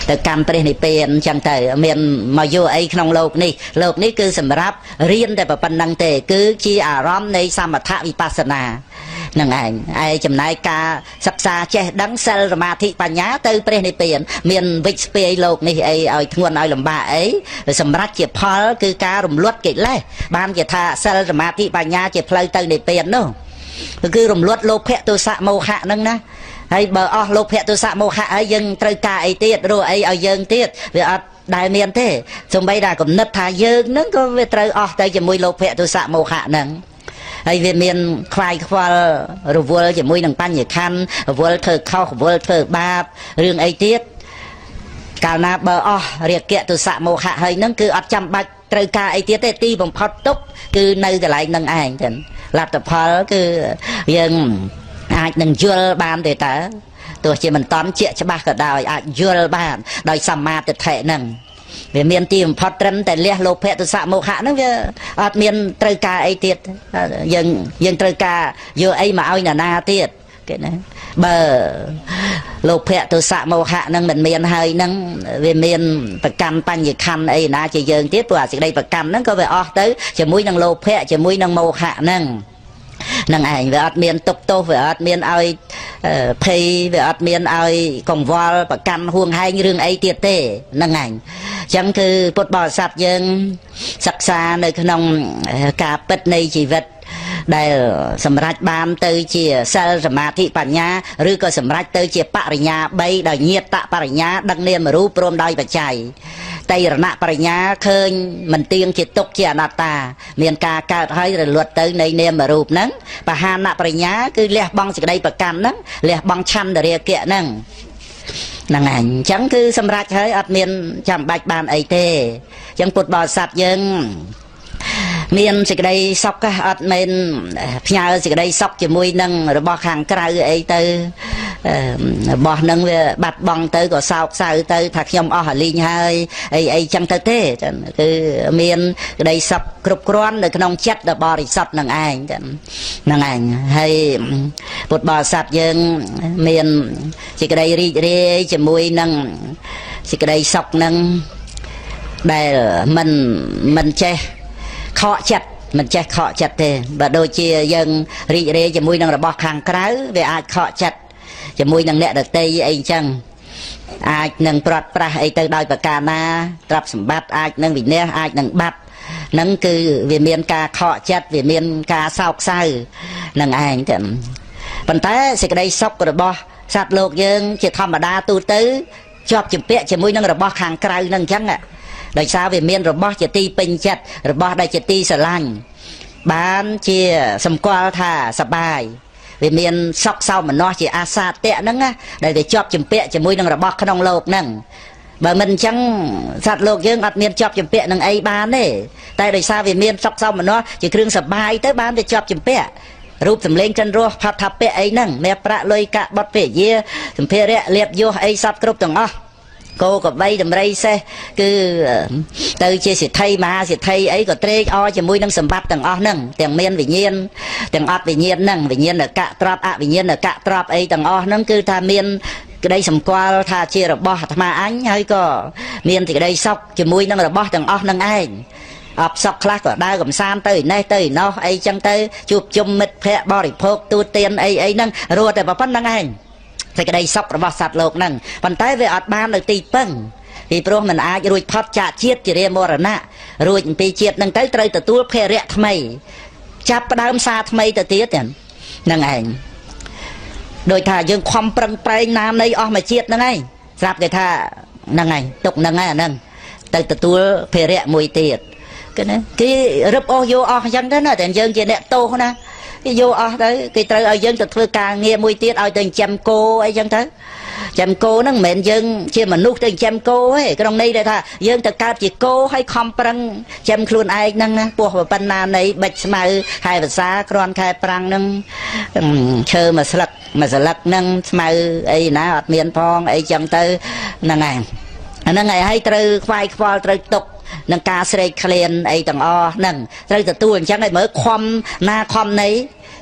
B: ទៅកម្មព្រះនិព្វានអញ្ចឹងទៅមានមកយកអីក្នុងលោកនេះលោកនេះគឺសម្រាប់រៀនតែប៉ុណ្្នឹងទេគឺជាអារម្មណ៍នៃសមថវិបស្សនានឹងឯងឯចំណែកការសិក្សាចេះដឹងសិលសមាធិបញ្ញាទៅព្រះនិព្វានមានវិជ្ជពាយលោកនេះអីឲ្យធ្ងន់ឲ្យលំបាកអីសម្រាប់ជាផលគឺការរំលត់កិលេសបានជាថាសិលសមាធិបញ្ញាជាផ្លូវទៅនិព្វាននោះគឺរំលត់លោភៈទោសៈមោហៈហ្នឹងណាហើយបើអស់លោភៈទោសៈមោហៈហើយយើងត្រូវការអីទៀតរកអីឲ្យយើងទៀតវាអត់ដែលមានទេសូម្បីតែគំនិតថាយើងហ្នឹងក៏វាត្រូវអស់ទៅជាមួយលោភៈទោសៈមោហៈហ្នឹងហើយវាមានខ្វាយខ្វល់រវល់ជាមួយនឹងបញ្ញខណ្ឌរវល់ធ្វើខុសរវល់ធ្វើបាបរឿងអីទៀតកាលណាបើអស់រាគៈទោសៈមោហៈហើយហ្នឹងគឺអត់ចាំបាច់ត្រូវការអីទៀតទេទីបំផុតទុកគឺនៅកន្លែងហ្នឹងឯងចឹងលទ្ធផលគឺយើងអាចនឹងយល់បានទេតើទោះជាមិនតន់ជាក់ច្បាស់ក៏ដោយអាចយល់បានដោយសម្មាទិដ្ឋិហ្នឹងវាមានទីបំផុតត្រឹមតែលះលោភៈទោសៈមោហៈហ្នឹងវាអត់មានត្រូវការអីទៀតយើងយើងត្រូវការយកអីមកឲ្យណានាទៀតគេណាបើលោភៈទោសៈមោហៈហ្នឹងមិនមានហើយហ្នឹងវាមានប្រកម្មបញ្ញខណ្ឌអីណាជាយើងទៀតព្រោះអាសេចក្តីប្រកម្មហ្នឹងក៏វាអស់ទៅជាមួយនឹងលោភៈជាមួយនឹងមោហៈហ្នឹងនឹងឯងវាអត់មានទុកទោសវាអត់មានឲ្យភ័យវាអត់មានឲ្យកង្វល់ប្រកាន់ហួងហែងរឿងអីទៀតទេនឹងឯងអញ្ចឹងគឺពុទ្ធបរិស័ទយើងសិក្សានៅក្នុងការពិតនៃជីវិតដែលសម្រេចបានទៅជាសិលសមាធិបញ្ញាឬក៏សម្រេចទៅជាបរិញ្ញាបីដោយញាតបរិញ្ញាដឹកនាមរូបព្រមដោយបច្ច័យតៃរណបរិញ្ញាឃើញមិនទៀងជាទុកជាអនត្តាមានការកើតហើយរលត់ទៅនៃនាមរូបហ្នឹងបហានបរិញ្ញាគឺលះបង់សេចក្តីប្រកម្មហ្នឹងលះបង់ឆន្ទរាគៈហ្នឹងហ្នឹងអញ្ចឹងគឺសម្រេចហើយអត់មានចាំបាច់បានអីទេអញ្ចឹងពុទ្ធបរិស័ទយើងមានសេចក្តីសុខអត់មែនផ្ញើសេចក្តីសុខជាមួយនឹងរបស់ខាងក្រៅអីទៅរបស់នឹងវាបាត់បង់ទៅក៏សោកសៅទៅថាខ្ញុំអស់អាលីងហើយអីអីចឹងទៅទេគឺមានក្តីសុខគ្រប់គ្រាន់នៅក្នុងចិត្តដ៏បរិសុទ្ធនឹងឯងហ្នឹងឯងហើយពុទ្ធបរិស័ទយើងមានសេចក្តីរីករាយជាមួយនឹងសេចក្តីសុខនឹងដែលមិនមិនចេះខកចិត្តមិនចេះខកចិត្តទេបើដូចជាយើងរីករាយជាមួយនឹងរបស់ខាងក្រៅវាអាចខកចិត្តជាមួយនឹងអ្នកដតីអីអញ្ចឹងអាចនឹងព្រាត់ប្រាសអីទៅដោយប្រការណាទ្រព្យសម្បត្តិអាចនឹងវិនាសអាចនឹងបាត់ហ្នឹងគឺវាមានការខកចិត្តវាមានការសោកសៅនឹងឯងទៅប៉ុន្តែសេចក្តីសុខរបស់សត្វលោកយើងជាធម្មតាទូទៅជាប់ជំពាក់ជាមួយនឹងរបស់ខាងក្រៅហ្នឹងអញ្ចឹងដោយសារវាមានរបស់ជាទីពេញចិត្តរបស់ដែលជាទីស្រឡាញ់បានជាសម្គាល់ថាសបាយវាមានសុខសោមនស្សជាអាសាតៈហ្នឹងណាដែលវាជាប់ជំពាក់ជាមួយនឹងរបស់ក្នុងโลกហ្នឹងបើមិនអញ្ចឹងសត្វលោកយើងអត់មានជាប់ជំពាក់នឹងអីបានទេតែដោយសារវាមានសុខសោមនស្សជាគ្រឿងសបាយទៅបានវាជាប់ជំពាក់រូបសម្លេងចិនរស់ផាត់ថាពៈអីហ្នឹងមាសប្រាក់លុយកាក់បត់ពេយាសម្ភារៈលៀបយោអីសពគ្រប់ទាំងអស់គោកបីដំរីសេះគឺទៅជាសិទ្ធិមហាសិទ្ធិអីក៏ត្រេកអរជាមួយនឹងសម្បត្តិទាំងអស់ហ្នឹងទាំងមានវិញ្ញាណទាំងអត់វិញ្ញាណហ្នឹងវិញ្ញាណកៈទ្របអវិញ្ញាណកៈទ្របអីទាំងអស់ហ្នឹងគឺថាមានក្តីសម្គាល់ថាជារបស់អាត្មាអញហើយក៏មានសេចក្តីសុខជាមួយនឹងរបស់ទាំងអស់ហ្នឹងឯងអបសុខខ្លះក៏ដើរកំសាន្តទៅនេះទៅណោះអីចឹងទៅជួបជុំមិត្តភ័ក្តិបរិភោគទូទានអីអីហ្នឹងរត់តែប៉ុណ្្នឹងឯងសេចក្តីសុខរបស់សត្វលោកហ្នឹងប៉ុន្តែវាអត់បាននៅទីពឹងពីព្រោះมันអាចរួចផុតចាកជាតិជារាមរណៈរួចអំពីជាតិហ្នឹងទៅត្រូវទទួលភរៈថ្មីចាប់ផ្ដើមសារថ្មីទៅទៀតហ្នឹងឯងដោយថាយើងខំប្រឹងប្រែងណាមនៃអស់មួយជាតិហ្នឹងឯងស្រាប់តែថាហ្នឹងឯងទុកហ្នឹងឯងអាហ្នឹងទៅទទួលភរៈមួយទៀតគេណាគេរឹបអស់យកអស់អញ្ចឹងទៅណាតែយើងជាអ្នកទោសណាគេយកអស់ទៅគេត្រូវឲ្យយើងទៅធ្វើការងារមួយទៀតឲ្យទៅចិញ្ចឹមគោអីចឹងទៅចិញ្ចឹមគោហ្នឹងមិនមែនយើងជាមនុស្សទៅចិញ្ចឹមគោទេក្នុងន័យដែលថាយើងទៅកើតជាគោឲ្យខំប្រឹងចិញ្ចឹមខ្លួនឯងហ្នឹងណាពោះប៉ុណ្ណានៃបិចស្មៅខែភាសាគ្រាន់ខែប្រាំងហ្នឹងឈើមួយស្លឹកមួយស្លឹកហ្នឹងស្មៅអីណាអត់មានផងអីចឹងទៅហ្នឹងឯងអាហ្នឹងឯងឲ្យត្រូវខ្វាយខ្វល់ត្រូវទុកនឹងការស្រេកឃ្លានអីទាំងអស់ហ្នឹងត្រូវទទួលអញ្ចឹងឲ្យមើលខំណាខំនៃ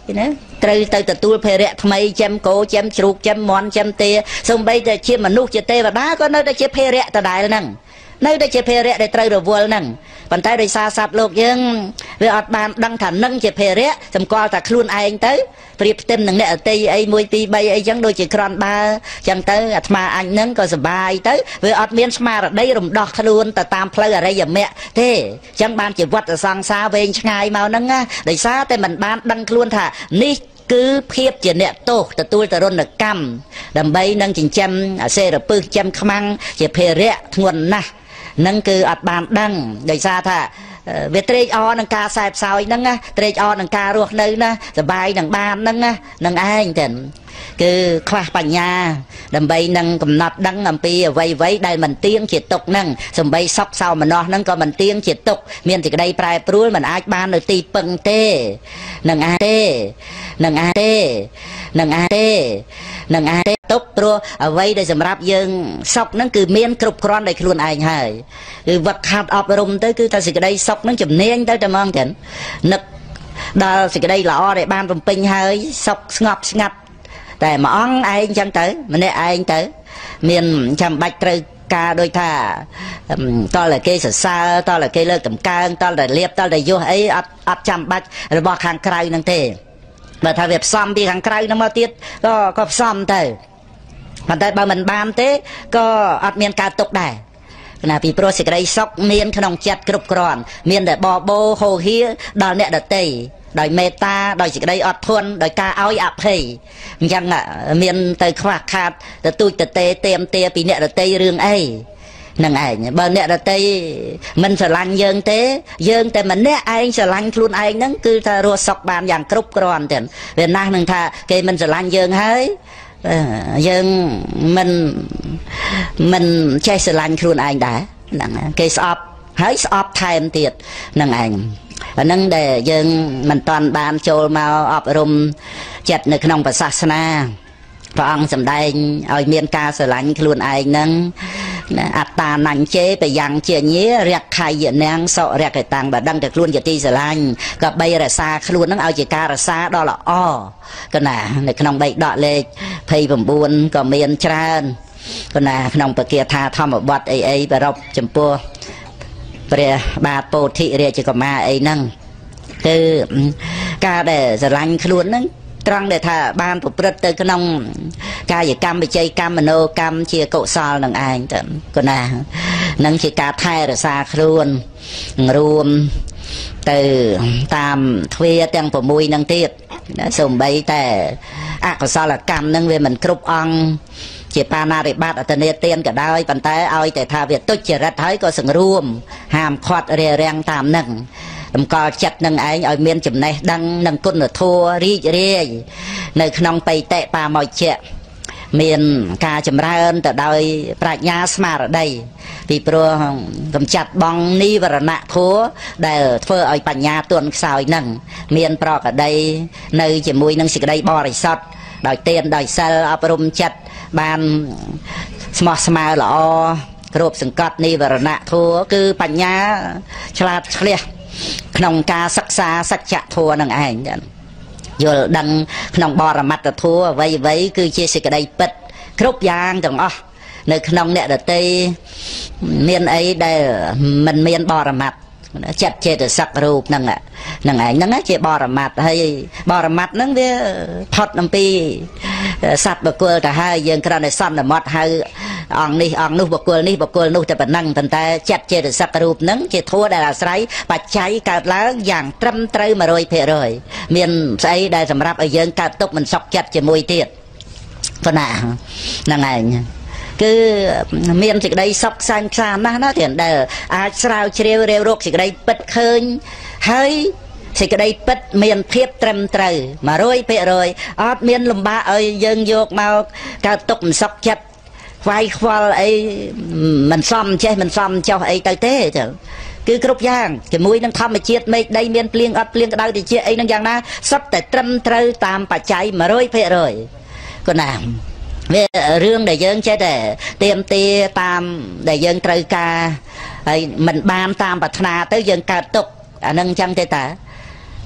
B: ណាត្រូវទៅទទួលភេរៈថ្មីចាំគោចាំជ្រូកចាំមន់ចាំទាសូម្បីតែជាមនុស្សជាទេវតាក៏នៅតែជាភេរៈដដែលហ្នឹងនៅតែជាភេរៈដែលត្រូវរវល់ហ្នឹងប៉ុន្តែដោយសារសត្វលោកយើងវាអត់បានដឹងថានឹងជាភេរៈសម្គាល់តែខ្លួនឯងទៅប្រៀបផ្ទឹមនឹងអ្នកអតីអីមួយពីរបីអីចឹងដូចជាក្រន់ដើរចឹងទៅអាត្មាអញហ្នឹងក៏សុបាយទៅវាអត់មានស្មារតីរំដោះខ្លួនទៅតាមផ្លូវអរិយមគ្គទេចឹងបានជាវត្តសង្សារវែងឆ្ងាយមកហ្នឹងណាដោយសារតែមិនបានដឹងខ្លួនថានេះគឺភាពជាអ្នកទោសទទួលទរណកម្មដើម្បីនឹងចិញ្ចឹមអសេរពឹសចិញ្ចឹមខ្មាំងជាភេរៈធ្ងន់ណាស់នឹងគឺអត់បានដឹងដោយសារថាវាត្រេកអរនឹងការសែបសោយហ្នឹងណាត្រេកអរនឹងការរស់នៅណាសបាយនឹងបានហ្នឹងណានឹងឯងទៅគឺខ្វះបញ្ញាដើម្បីនឹងកំណត់ដឹងអំពីអ្វីអ្វីដែលមិនទៀងជាទុកហ្នឹងសំបីសក់សោមនស្សហ្នឹងក៏មិនទៀងជាទុកមានសេចក្តីប្រែប្រួលមិនអាចបាននៅទីពឹងទេនឹងអាចទេនឹងអាចទេនឹងអាចទេនឹងអាចទេទុកព្រោះអ្វីដែលសម្រាប់យើងសុខហ្នឹងគឺមានគ្រប់គ្រាន់ដោយខ្លួនឯងហើយគឺវឹកខាត់អប់រំទៅគឺតែសេចក្តីសុខហ្នឹងជំនាញទៅតែហ្មងចឹងនឹកដល់សេចក្តីល្អដែលបានរំពេញហើយសុខស្ងប់ស្ងាត់តែមួយអង្គឯងចឹងទៅម្នាក់ឯងទៅមានចាំបាច់ត្រូវការដូចថាតលតែគេសរសើរតលតែគេលើកតម្កើងតលតែលៀបតលតែយុះអីអត់អត់ចាំបាច់របស់ខាងក្រៅហ្នឹងទេបើថាវាផ្សំពីខាងក្រៅហ្នឹងមកទៀតក៏ក៏ផ្សំទៅប៉ុន្តែបើមិនបានទេក៏អត់មានការទុកដែរណាពីព្រោះសេចក្តីសុខមានក្នុងចិត្តគ្រប់គ្រាន់មានតែបបោហោហៀដល់អ្នកដទៃដោយមេត្តាដោយសេចក្តីអត់ធន់ដោយការឲ្យអភ័យអញ្ចឹងមានទៅខ្វះខាតទៅទូចទៅទេเตรียมទាពីអ្នកដទៃរឿងអីនឹងឯងបើអ្នកដទៃមិនស្រឡាញ់យើងទេយើងតែម្នាក់ឯងស្រឡាញ់ខ្លួនឯងហ្នឹងគឺថារស់សុខបានយ៉ាងគ្រប់គ្រាន់ទេវាណាស់នឹងថាគេមិនស្រឡាញ់យើងហើយយើងមិនមិនចេះស្រឡាញ់ខ្លួនឯងដែរហ្នឹងគេស្អប់ហើយស្អប់ថែមទៀតហ្នឹងឯងអានឹងដែលយើងមិនតាន់បានចូលមកអប់រំចិត្តនៅក្នុងព្រះសាសនាព្រះអង្គសម្ដែងឲ្យមានការស្រឡាញ់ខ្លួនឯងហ្នឹងអត្តានញ្ញេបយ៉ាងជាញារក្ខៃយនាងសរកតាំងបើដឹងតែខ្លួនជាទីស្រឡាញ់ក៏បីរក្សាខ្លួនហ្នឹងឲ្យជាការរក្សាដ៏ល្អកណានៅក្នុងបៃដកលេខยี่สิบเก้าក៏មានច្រើនកណាក្នុងបកាថាធម្មបទអីអីប្រពចំពោះព្រះបាទពោធិរាជកុមារអីហ្នឹងគឺការដែលស្រឡាញ់ខ្លួនហ្នឹងត្រង់ដែលថាបានប្រព្រឹត្តទៅក្នុងកាយកម្មវិច័យកម្មមโนកម្មជាកុសលនឹងឯងទៅគណានឹងជាការថែរក្សាខ្លួនរួមទៅតាមទ្វាទាំង៦នឹងទៀតសូម្បីតែអកុសលកម្មនឹងវាមិនគ្រប់អង្គជាបាណារិបត្តិអតនេទានក៏ដោយប៉ុន្តែឲ្យតែថាវាទុច្ចរិតហើយក៏សង្រួមហាមឃាត់រារាំងតាមនឹងតម្កល់ចិត្តនឹងឯងឲ្យមានចំណេះដឹងនិងគុណធម៌រីករាយនៅក្នុងបៃតេបាមជ្ជៈមានការចម្រើនទៅដោយប្រាជ្ញាស្មារតីពីព្រោះកំចាត់បងនិវរណៈធម៌ដែលធ្វើឲ្យបញ្ញាទន់ខ្សោយនឹងមានប្រកដីនៅជាមួយនឹងសេចក្តីបរិសុទ្ធដោយទានដោយសិលអប់រំចិត្តបានស្មោះស្មៅល្អគ្រប់សង្កត់និវរណៈធម៌គឺបញ្ញាឆ្លាតឆ្លៀសក្នុងការសិក្សាសច្ចធម៌នឹងឯងយល់ដឹងក្នុងបរមត្តធម៌អ្វីអ្វីគឺជាសេចក្តីពិតគ្រប់យ៉ាងទាំងអស់នៅក្នុងអ្នកដទៃមានអីដែលមិនមានបរមត្តចិត្តចេតសិករូបហ្នឹងហ្នឹងឯងហ្នឹងជាបរមត្តហើយបរមត្តហ្នឹងវាផុតអំពីសត្វបុគ្គលទៅហើយយើងគ្រាន់តែសន្មត់ហៅអង្គនេះអង្គនោះបុគ្គលនេះបុគ្គលនោះតែប៉ុណ្ណឹងប៉ុន្តែចិត្តចេតសិករូបហ្នឹងជាធម៌ដែលអាស្រ័យបច្ច័យកើតឡើងយ៉ាងត្រឹមត្រូវមួយរយភាគរយមានស្អីដែលសម្រាប់ឲ្យយើងកើតទុកមិនសុខចិត្តជាមួយទៀតប៉ុណ្ណាហ្នឹងឯងគឺមានសេចក្តីសុខសានខ្សានណាស់ណាទៀតដែលអាចស្រាវជ្រាវរាវរកសេចក្តីពិតឃើញហើយសេចក្តីពិតមានភាពត្រឹមត្រូវមួយរយភាគរយអត់មានលំបាកឲ្យយើងយកមកកើតទុកមិនសុខចិត្តខ្វាយខ្វល់អីមិនសមចេះមិនសមចុះអីទៅទេចឹងគឺគ្រប់យ៉ាងជាមួយនឹងធម្មជាតិមេឃដីមានភ្លៀងអត់ភ្លៀងក្តៅតិចអីនឹងយ៉ាងណាសុទ្ធតែត្រឹមត្រូវតាមបច្ច័យមួយរយភាគរយគណាវារឿងដែលយើងចេះតែเตรียมទាតាមដែលយើងត្រូវការហើយមិនបានតាមប្រាថ្នាទៅយើងកើតទុកអានឹងអញ្ចឹងទេតា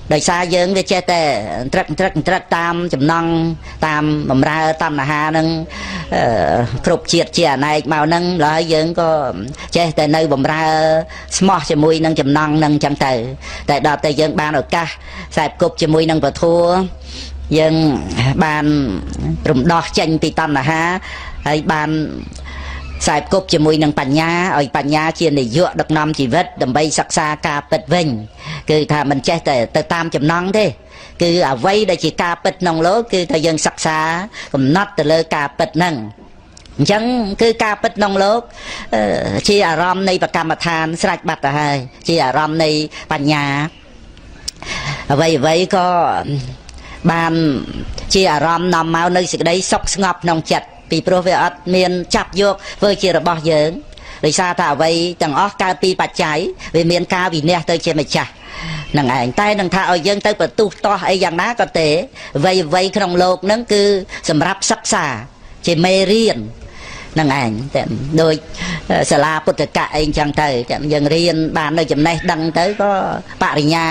B: ដោយសារយើងវាចេះតែត្រឹកត្រឹកត្រឹកតាមចំណងតាមបំរើតាមអាហារនឹងគ្រប់ជាតិជាអណែកមកហ្នឹងឡើយយើងក៏ចេះតែនៅបំរើស្មោះជាមួយនឹងចំណងនឹងចឹងទៅតែដល់តែយើងបានឱកាសខ្សែគប់ជាមួយនឹងពធัวយើងបានរំដោះចេញពីតណ្ហាហើយបានខ្សែគប់ជាមួយនឹងបញ្ញាឲ្យបញ្ញាជានាយកដឹកនាំជីវិតដើម្បីសិក្សាការពិតវិញគឺថាមិនចេះតែទៅតាមចំណងទេគឺអ្វីដែលជាការពិតក្នុងលោកគឺថាយើងសិក្សាកំណត់ទៅលើការពិតហ្នឹងអញ្ចឹងគឺការពិតក្នុងលោកជាអារម្មណ៍នៃបកម្មដ្ឋានស្រេចបាត់ទៅហើយជាអារម្មណ៍នៃបញ្ញាអ្វីអ្វីក៏បានជាអារម្មណ៍នាំមកនៅសេចក្តីសុខស្ងប់ក្នុងចិត្តពីព្រោះវាអត់មានចាប់យកធ្វើជារបស់យើងដោយសារថាអ្វីទាំងអស់កើតពីបច្ច័យវាមានការវិនិច្ឆ័យទៅជាម្ចាស់នឹងឯងតែនឹងថាឲ្យយើងទៅបន្ទុះតោះអីយ៉ាងណាក៏ទេអ្វីអ្វីក្នុងលោកហ្នឹងគឺសម្រាប់សិក្សាជាមេរៀននឹងឯងតែដូចសាលាពុទ្ធកៈអីចឹងទៅយើងរៀនបាននៅចំណេះដឹងទៅក៏បរិញ្ញា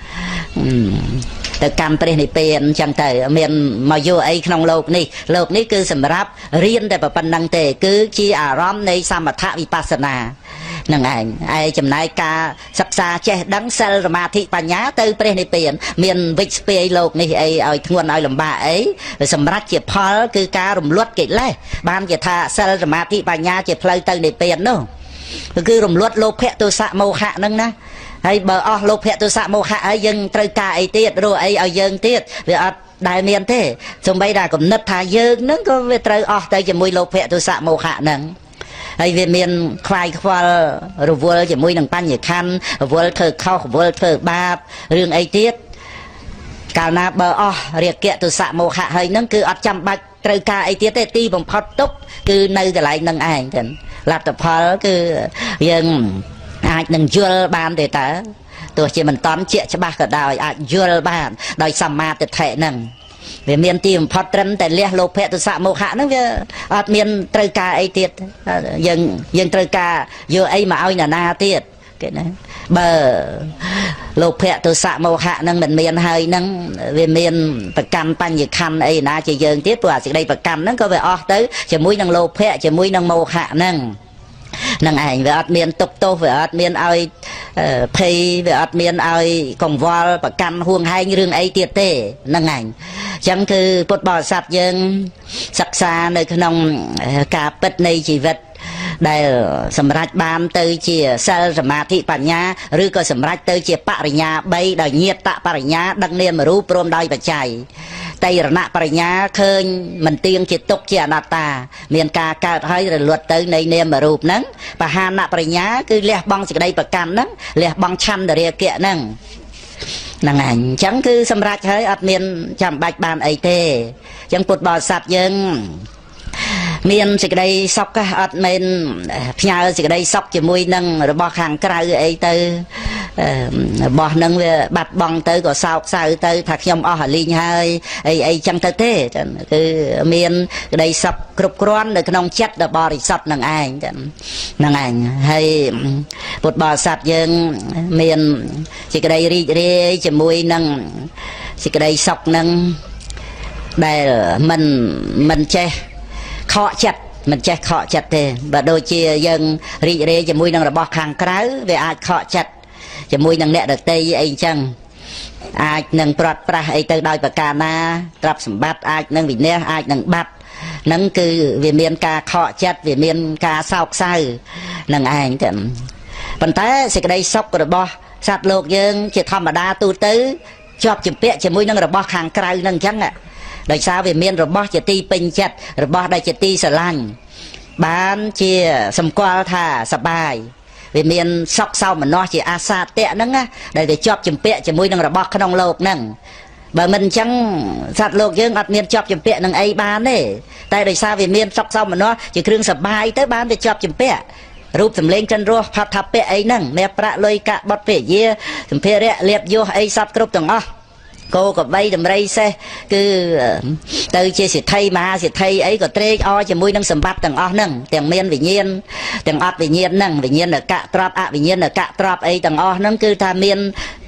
B: ទៅកម្មព្រះនិព្វានអញ្ចឹងទៅមានមកយកអីក្នុងលោកនេះលោកនេះគឺសម្រាប់រៀនតែប៉ុណ្្នឹងទេគឺជាអារម្មណ៍នៃសមថវិបស្សនានឹងឯងឯចំណែកការសិក្សាចេះដឹងសិលសមាធិបញ្ញាទៅព្រះនិព្វានមានវិជ្ជស្ពាយលោកនេះអីឲ្យធ្ងន់ឲ្យលំបាកអីសម្រាប់ជាផលគឺការរំលត់កិលេសបានជាថាសិលសមាធិបញ្ញាជាផ្លូវទៅនិព្វាននោះគឺរំលត់លោភៈទោសៈមោហៈហ្នឹងណាហើយបើអស់លោភៈទោសៈមោហៈហើយយើងត្រូវការអីទៀតរកអីឲ្យយើងទៀតវាអត់ដែលមានទេសូម្បីតែគំនិតថាយើងហ្នឹងក៏វាត្រូវអស់ទៅជាមួយលោភៈទោសៈមោហៈហ្នឹងហើយវាមានខ្វាយខ្វល់រវល់ជាមួយនឹងបញ្ញខណ្ឌរវល់ធ្វើខុសរវល់ធ្វើបាបរឿងអីទៀតកាលណាបើអស់រាគៈទោសៈមោហៈហើយហ្នឹងគឺអត់ចាំបាច់ត្រូវការអីទៀតទេទីបំផុតទុកគឺនៅកន្លែងហ្នឹងឯងចឹងលទ្ធផលគឺយើងអាចនឹងយល់បានទេតើទោះជាមិនតន់ជាក់ច្បាស់ក៏ដោយអាចយល់បានដោយសម្មាទិដ្ឋិហ្នឹងវាមានទីបំផុតត្រឹមតែលះលោភៈទោសៈមោហៈហ្នឹងវាអត់មានត្រូវការអីទៀតយើងយើងត្រូវការយកអីមកឲ្យណានាទៀតគេណាបើលោភៈទោសៈមោហៈហ្នឹងមិនមានហើយហ្នឹងវាមានប្រកម្មបញ្ញខណ្ឌអីណាជាយើងទៀតព្រោះអាសេចក្តីប្រកម្មហ្នឹងក៏វាអស់ទៅជាមួយនឹងលោភៈជាមួយនឹងមោហៈហ្នឹងនឹងឯងវាអត់មានទុកទោសវាអត់មានឲ្យភ័យវាអត់មានឲ្យកង្វល់ប្រកាន់ហួងហែងរឿងអីទៀតទេនឹងឯងអញ្ចឹងគឺពុទ្ធបរិស័ទយើងសិក្សានៅក្នុងការពិតនៃជីវិតដែលសម្រេចបានទៅជាសិលសមាធិបញ្ញាឬក៏សម្រេចទៅជាបរិញ្ញាបីដោយញាតបរិញ្ញាដឹកនាមរូបព្រមដោយបច្ច័យតៃរណបរិញ្ញាឃើញមិនទៀងជាទុកជាអនត្តាមានការកើតហើយរលត់ទៅនៃនាមរូបហ្នឹងបហានបរិញ្ញាគឺលះបង់សេចក្តីប្រកម្មហ្នឹងលះបង់ឆន្ទរាគៈហ្នឹងហ្នឹងហើយអញ្ចឹងគឺសម្រេចហើយអត់មានចាំបាច់បានអីទេអញ្ចឹងពុទ្ធបរិស័ទយើងមានសេចក្តីសុខអត់មែនផ្ញើសេចក្តីសុខជាមួយនឹងរបស់ខាងក្រៅអីទៅរបស់នឹងវាបាត់បង់ទៅក៏សោកសៅទៅថាខ្ញុំអស់អាលីងហើយអីអីចឹងទៅទេគឺមានក្តីសុខគ្រប់គ្រាន់នៅក្នុងចិត្តដ៏បរិសុទ្ធនឹងឯងហ្នឹងឯងហើយពុទ្ធបរិស័ទយើងមានសេចក្តីរីករាយជាមួយនឹងសេចក្តីសុខនឹងដែលមិនមិនចេះខកចិត្តមិនចេះខកចិត្តទេបើដូចជាយើងរីករាយជាមួយនឹងរបស់ខាងក្រៅវាអាចខកចិត្តជាមួយនឹងអ្នកដតីអីចឹងអាចនឹងព្រាត់ប្រាសអីទៅដោយប្រការណាទ្រព្យសម្បត្តិអាចនឹងវិនាសអាចនឹងបាត់ហ្នឹងគឺវាមានការខកចិត្តវាមានការសោកសៅនឹងឯងទៅប៉ុន្តែសេចក្តីសុខរបស់សត្វលោកយើងជាធម្មតាទូទៅជាប់ជំពាក់ជាមួយនឹងរបស់ខាងក្រៅហ្នឹងអញ្ចឹងដោយសារវាមានរបស់ជាទីពេញចិត្តរបស់ដែលជាទីស្រឡាញ់បានជាសម្គាល់ថាសបាយវាមានសុខសោមនស្សជាអាសាតៈហ្នឹងណាដែលវាជាប់ជំពាក់ជាមួយនឹងរបស់ក្នុងលោកហ្នឹងបើមិនអញ្ចឹងសត្វលោកយើងអត់មានជាប់ជំពាក់នឹងអីបានទេតែដោយសារវាមានសុខសោមនស្សជាគ្រឿងសបាយទៅបានវាជាប់ជំពាក់រូបសម្លេងចិនរស់ផាត់ថាពៈអីហ្នឹងមាសប្រាក់លុយកាក់បត់ពាក្យយាសម្ភារៈលៀបយោអីសពគ្រប់ទាំងអស់គោកបីដំរីសេះគឺទៅជាសិទ្ធិមហាសិទ្ធិអីក៏ត្រេកអរជាមួយនឹងសម្បត្តិទាំងអស់ហ្នឹងទាំងមានវិញ្ញាណទាំងអត់វិញ្ញាណហ្នឹងវិញ្ញាណកៈទ្របអវិញ្ញាណកៈទ្របអីទាំងអស់ហ្នឹងគឺថាមាន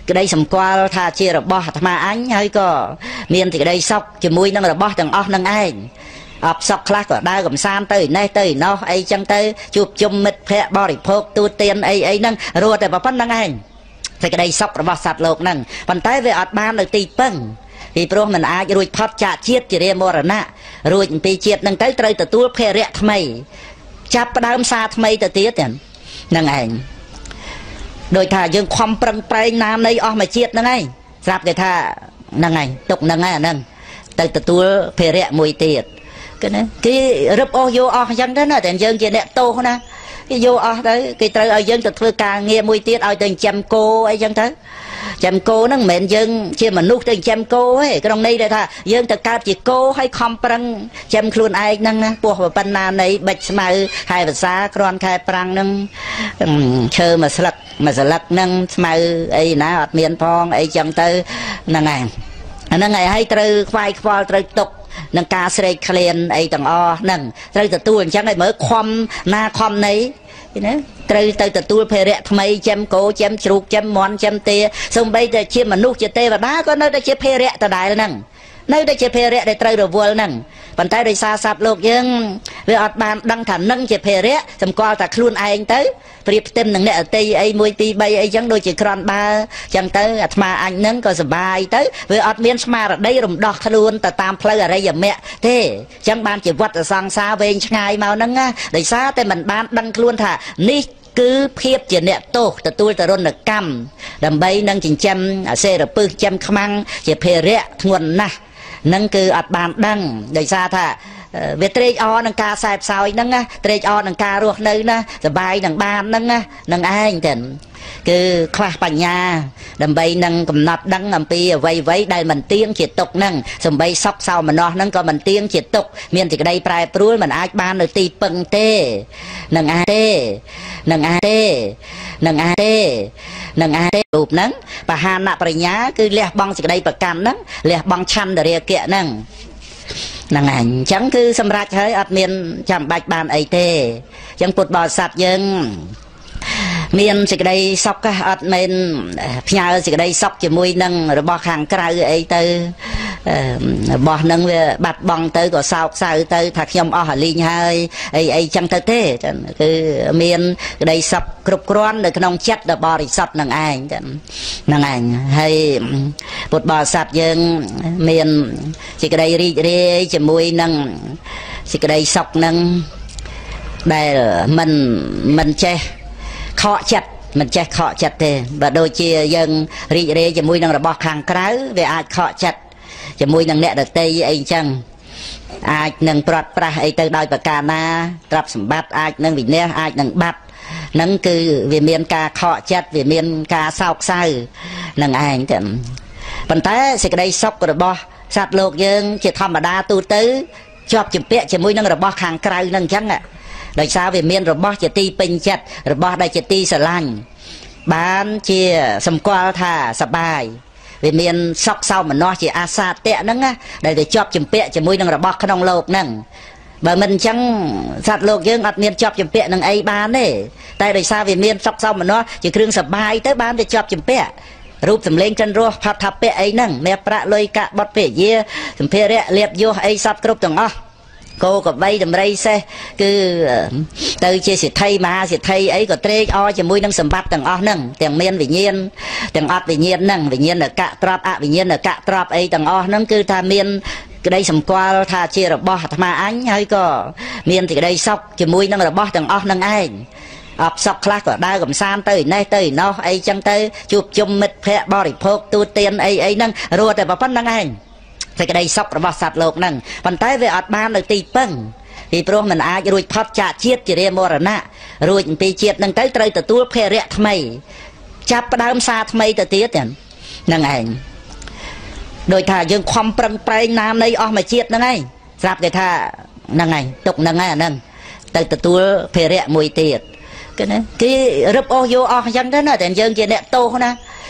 B: ក្តីសម្គាល់ថាជារបស់អាត្មាអញហើយក៏មានសេចក្តីសុខជាមួយនឹងរបស់ទាំងអស់នឹងឯងអបសុខខ្លះក៏ដើរកំសាន្តទៅនេះទៅណោះអីចឹងទៅជួបជុំមិត្តភ័ក្តិបរិភោគទូទានអីអីហ្នឹងរត់តែប៉ុណ្្នឹងឯងសេចក្តីសុខរបស់សត្វលោកហ្នឹងប៉ុន្តែវាអត់បាននៅទីពឹងពីព្រោះมันអាចរួចផុតចាកជាតិជារាមរណៈរួចអំពីជាតិហ្នឹងទៅត្រូវទទួលភេរៈថ្មីចាប់ផ្ដើមសារថ្មីទៅទៀតហ្នឹងឯងដោយថាយើងខំប្រឹងប្រែងណាមនៃអស់មួយជាតិហ្នឹងឯងស្រាប់គេថាហ្នឹងឯងទុកហ្នឹងឯងអាហ្នឹងទៅទទួលភេរៈមួយទៀតគេណាគេរឹបអស់យកអស់អញ្ចឹងទៅណាតែយើងជាអ្នកទោសណាគេយកអស់ទៅគេត្រូវឲ្យយើងទៅធ្វើការងារមួយទៀតឲ្យទៅចិញ្ចឹមគោអីចឹងទៅចិញ្ចឹមគោហ្នឹងមិនមែនយើងជាមនុស្សទៅចិញ្ចឹមគោទេក្នុងន័យដែលថាយើងទៅកើតជាគោឲ្យខំប្រឹងចិញ្ចឹមខ្លួនឯងហ្នឹងណាពោះប៉ុណ្ណានៃបិចស្មៅខែភាសាគ្រាន់ខែប្រាំងហ្នឹងឈើមួយស្លឹកមួយស្លឹកហ្នឹងស្មៅអីណាអត់មានផងអីចឹងទៅហ្នឹងឯងអាហ្នឹងឯងឲ្យត្រូវខ្វាយខ្វល់ត្រូវទុកនឹងការស្រេកឃ្លានអីទាំងអស់ហ្នឹងត្រូវទទួលអញ្ចឹងឲ្យមើលខំណាខំណីណាត្រូវទៅទទួលភេរៈថ្មីចិញ្ចឹមគោចិញ្ចឹមជ្រូកចិញ្ចឹមមាន់ចិញ្ចឹមទាសូម្បីតែជាមនុស្សជាទេវតាក៏នៅតែជាភេរៈដដែលហ្នឹងនៅតែជាភេរៈដែលត្រូវរវល់ហ្នឹងប៉ុន្តែដោយសារសត្វលោកយើងវាអត់បានដឹងថានឹងជាភេរៈសម្គាល់តែខ្លួនឯងទៅប្រៀបផ្ទឹមនឹងអ្នកអតីអីមួយពីរបីអីចឹងដូចជាក្រន់ដើរចឹងទៅអាត្មាអញហ្នឹងក៏សុបាយទៅវាអត់មានស្មារតីរំដោះខ្លួនទៅតាមផ្លូវអរិយមគ្គទេចឹងបានជាវត្តសង្សារវែងឆ្ងាយមកហ្នឹងណាដោយសារតែមិនបានដឹងខ្លួនថានេះគឺភាពជាអ្នកទោសទទួលទរណកម្មដើម្បីនឹងចិញ្ចឹមអសេរពឹសចិញ្ចឹមខ្មាំងជាភេរៈធ្ងន់ណាស់នឹងគឺអត់បានដឹងដោយសារថាវាត្រេកអរនឹងការសែបសោយហ្នឹងណាត្រេកអរនឹងការរស់នៅណាសបាយនឹងបានហ្នឹងណានឹងឯងទៅគឺខ្វះបញ្ញាដើម្បីនឹងកំណត់ដឹងអំពីអ្វីអ្វីដែលមិនទៀងជាទុកហ្នឹងសំបីសក់សោមនស្សហ្នឹងក៏មិនទៀងជាទុកមានសេចក្តីប្រែប្រួលមិនអាចបាននៅទីពឹងទេនឹងឯទេនឹងឯទេនឹងឯទេនឹងឯទេរូបហ្នឹងបហានបរិញ្ញាគឺលះបង់សេចក្តីប្រកាន់ហ្នឹងលះបង់ឆន្ទរាគៈហ្នឹងហ្នឹងឯងអញ្ចឹងគឺសម្រេចហើយអត់មានចាំបាច់បានអីទេអញ្ចឹងពុទ្ធបរិស័ទយើងមានសេចក្តីសុខអត់មែនផ្ញើសេចក្តីសុខជាមួយនឹងរបស់ខាងក្រៅអីទៅរបស់នឹងវាបាត់បង់ទៅក៏សោកសៅទៅថាខ្ញុំអស់អាលីងហើយអីអីចឹងទៅទេគឺមានក្តីសុខគ្រប់គ្រាន់នៅក្នុងចិត្តដ៏បរិសុទ្ធនឹងឯងហ្នឹងឯងហើយពុទ្ធបរិស័ទយើងមានសេចក្តីរីករាយជាមួយនឹងសេចក្តីសុខនឹងដែលមិនមិនចេះខកចិត្តមិនចេះខកចិត្តទេបើដូចជាយើងរីករាយជាមួយនឹងរបស់ខាងក្រៅវាអាចខកចិត្តជាមួយនឹងអ្នកដទៃអីអញ្ចឹងអាចនឹងព្រាត់ប្រាសអីទៅដោយប្រការណាទ្រព្យសម្បត្តិអាចនឹងវិនាសអាចនឹងបាត់ហ្នឹងគឺវាមានការខកចិត្តវាមានការសោកសៅនឹងឯងទៅប៉ុន្តែសេចក្តីសុខរបស់សត្វលោកយើងជាធម្មតាទូទៅជាប់ជំពាក់ជាមួយនឹងរបស់ខាងក្រៅហ្នឹងអញ្ចឹងដោយសារវាមានរបស់ជាទីពេញចិត្តរបស់ដែលជាទីស្រឡាញ់បានជាសម្គាល់ថាសបាយវាមានសុខសោមនស្សជាអាសាតៈហ្នឹងណាដែលវាជាប់ជំពាក់ជាមួយនឹងរបស់ក្នុងโลกហ្នឹងបើមិនអញ្ចឹងសត្វលោកយើងអត់មានជាប់ជំពាក់នឹងអីបានទេតែដោយសារវាមានសុខសោមនស្សជាគ្រឿងសបាយទៅបានវាជាប់ជំពាក់រូបសម្លេងចិនរស់ផាត់ថាពៈអីហ្នឹងមេប្រាក់លុយកាក់បត់ពេយាសម្ភារៈលៀបយោអីសត្វគ្រប់ទាំងអស់គោកបីដំរីសេះគឺទៅជាសិទ្ធិមហាសិទ្ធិអីក៏ត្រេកអរជាមួយនឹងសម្បត្តិទាំងអស់ហ្នឹងទាំងមានវិញ្ញាណទាំងអត់វិញ្ញាណហ្នឹងវិញ្ញាណកៈត្រប់អវិញ្ញាណកៈត្រប់អីទាំងអស់ហ្នឹងគឺថាមានក្តីសម្គាល់ថាជារបស់អាត្មាអញហើយក៏មានសេចក្តីសុខជាមួយនឹងរបស់ទាំងអស់ហ្នឹងឯងអបសុខខ្លះក៏ដើរកំសាន្តទៅនេះទៅណោះអីចឹងទៅជួបជុំមិត្តភ័ក្តិបរិភោគទូទានអីអីហ្នឹងរត់តែប៉ុណ្្នឹងឯងសេចក្តីសុខរបស់សត្វលោកហ្នឹងប៉ុន្តែវាអត់បាននៅទីពឹងពីព្រោះมันអាចរួចផុតចាកជាតិជារាមរណៈរួចអំពីជាតិហ្នឹងទៅត្រូវទទួលភេរៈថ្មីចាប់ផ្ដើមសារថ្មីទៅទៀតហ្នឹងឯងដោយថាយើងខំប្រឹងប្រែងណាមនៃអស់មួយជាតិហ្នឹងឯងស្រាប់គេថាហ្នឹងឯងទុកហ្នឹងឯងអាហ្នឹងទៅទទួលភេរៈមួយទៀតគេណាគេរឹបអស់យកអស់អញ្ចឹងទៅណាតែយើងជាអ្នកទោសណា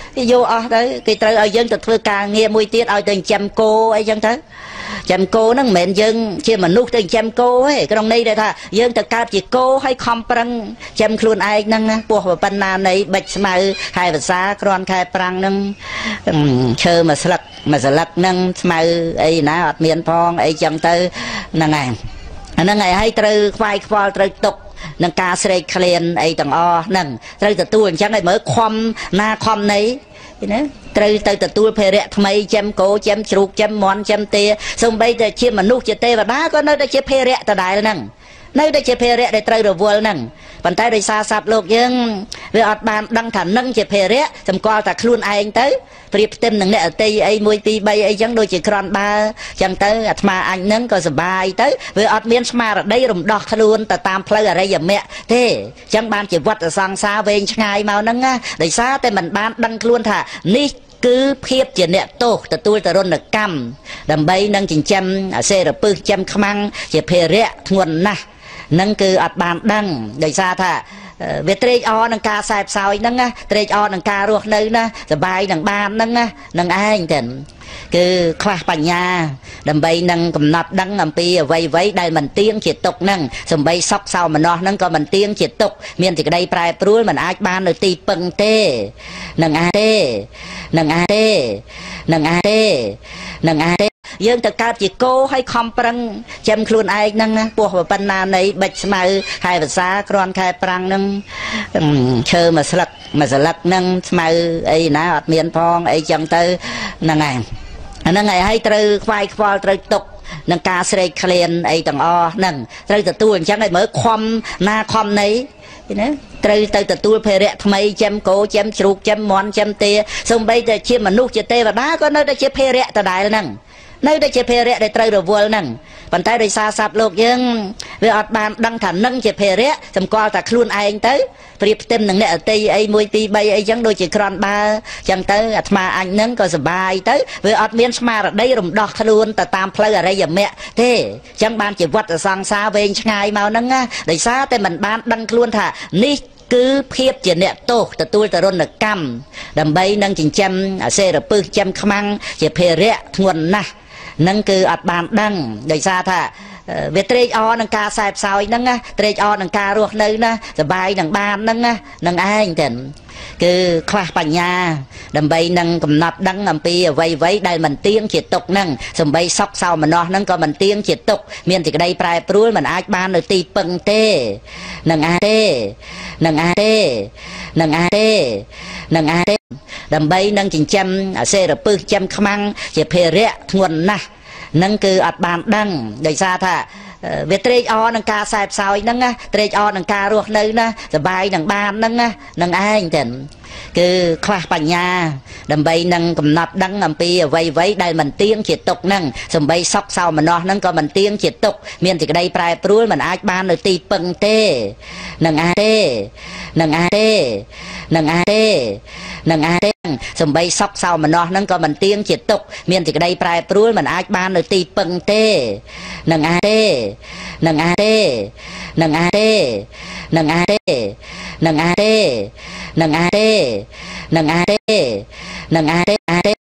B: vô ở tới cái trời ở dân từ thưa càng nghe mùi tiết ở từng trăm cô ấy chẳng thế chăm cô nó mền dân chia mà nuốt từng trăm cô ấy cái đồng này đây tha dân từ cao chỉ cô hay không prang chăm khuôn ai năng buộc vào pan na này bạch mà hai vật xa con khai prang năng chơi mà sặc mà sặc năng mà ấy ná ọt miền phong ấy chẳng tới năng ngày năng ngày hay từ vai qua từ tục năng ca sợi klen ấy tầng o năng từ từ tuôn chẳng này mới khom na khom này từ từ từ tôi phải rẽ thay chém cố chém chuột chém mòn chém tê xong bây giờ chia mà nuốt chia tê và đá có nơi đây chia phê rẽ từ đại năng nơi đây chia phê rẽ để từ đầu vuông năng bàn tay đây xa sạp lục nhưng về ọt bàn đăng thẳng nâng chia phê rẽ xong qua ta luôn ai anh tới Philipp tên nâng nè tây ấy mùi tì bay ấy chẳng đôi chỉ còn ba chẳng tới mà anh nâng có bài tới với ọt miên mà ở đây rùng đọc luôn ta tam plei ở đây giờ mẹ thế chẳng ban chỉ vật ở sang xa về ngày màu nâng á để xa tay mình ban đăng luôn thả ní cứ phiếp chỉ nè tổ ta tôi ta rôn là cam đầm bay nâng chỉnh chăm xe là bư chăm khmăng chỉ phê rẽ nguồn nè nâng cứ ọt bàn đăng để xa thả về trade on nâng ca sạp sao nâng á trade on nâng ca ruột nơi nè rồi bài nâng bàn nâng á nâng ai thỉnh cứ khoa bánh nhà đầm bay nâng cầm nọt đăng ngầm pi vây vây đây mình tiếng chỉ tục nâng xong bay sóc sau mà nó nâng có mình tiếng chỉ tục miền thì cái đây prai pruol mình ai ban rồi tì pưng tê nâng a tê nâng a tê nâng a tê nâng a tê dương từ cao chỉ cô hay không prang chăm khuôn ai nâng buộc vào pan na này bạch mà hai vật xa con khai prang nâng chơi mà sặc mà sặc nâng mà ấy ná ọt miền phong ấy chẳng tới nâng ngày nâng ngày hay từ vai qua từ tục nâng ca sợi klen ấy tầng o nâng từ từ tuôn chẳng này mới khom na khom này từ từ từ tôi phải rẽ thay chém cố chém chuột chém mòn chém tê xong bây giờ chia mà nuốt chia tê và đá có nơi đây chia phê rẽ từ đại nâng nơi đây chia phê rẽ để từ đầu vuông nâng bàn tay đây xa sạp lục nhưng về ọt bàn đăng thẳng nâng chia phê rẽ xong qua ta luôn ai anh tới Philipp tên nâng nè tây ấy mùi tì bay ấy chẳng đôi chỉ còn ba chẳng tới mà anh nâng có bài tới với ọt miên mà ở đây rùng đọc luôn ta tam plei ở đây giờ mẹ thế chẳng ban chỉ vật ở sang xa về ngày màu nâng á để xa tay mình ban đăng luôn thả ní cứ phiếp chỉ nè tổ ta tôi ta rôn là cam đầm bay nâng chỉnh chăm xe là bư chăm khmăng chỉ phê rẽ nguồn nè nâng cứ ọt bàn đăng để xa thả về trade on nâng ca sạp sao nâng á trade on nâng ca ruột nơi nè rồi bài nâng bàn nâng á nâng ai thỉnh cứ khoa bánh nhà đầm bay nâng cầm nọt đăng ngầm pi vây vây đây mình tiếng chỉ tục nâng xong bay sóc sau mà nó nâng có mình tiếng chỉ tục miền thì cái đây prai pruol mình ai ban rồi tì pưng tê nâng a tê nâng a tê nâng a tê nâng a tê đầm bay nâng chỉnh chăm xe là bư chăm khmăng chỉ phê rẽ nguồn nè nâng cứ ọt bàn đăng để xa thả về trade on nâng ca sạp sao nâng á trade on nâng ca ruột nơi nè rồi bài nâng bàn nâng á nâng ai thỉnh cứ khoa bánh nhà đầm bay nâng cầm nọt đăng ngầm pi vây vây đây mình tiếng chỉ tục nâng xong bay sóc sau mà nó nâng có mình tiếng chỉ tục miền thì cái đây prai pruol mình ai ban rồi tì pưng tê nâng a tê nâng a tê nâng a tê nâng a tê xong bay sóc sau mà nó nâng có mình tiếng chỉ tục miền thì cái đây prai pruol mình ai ban rồi tì pưng tê nâng a tê nâng a tê nâng a tê nâng a tê nâng a tê nâng a tê nâng a tê nâng a tê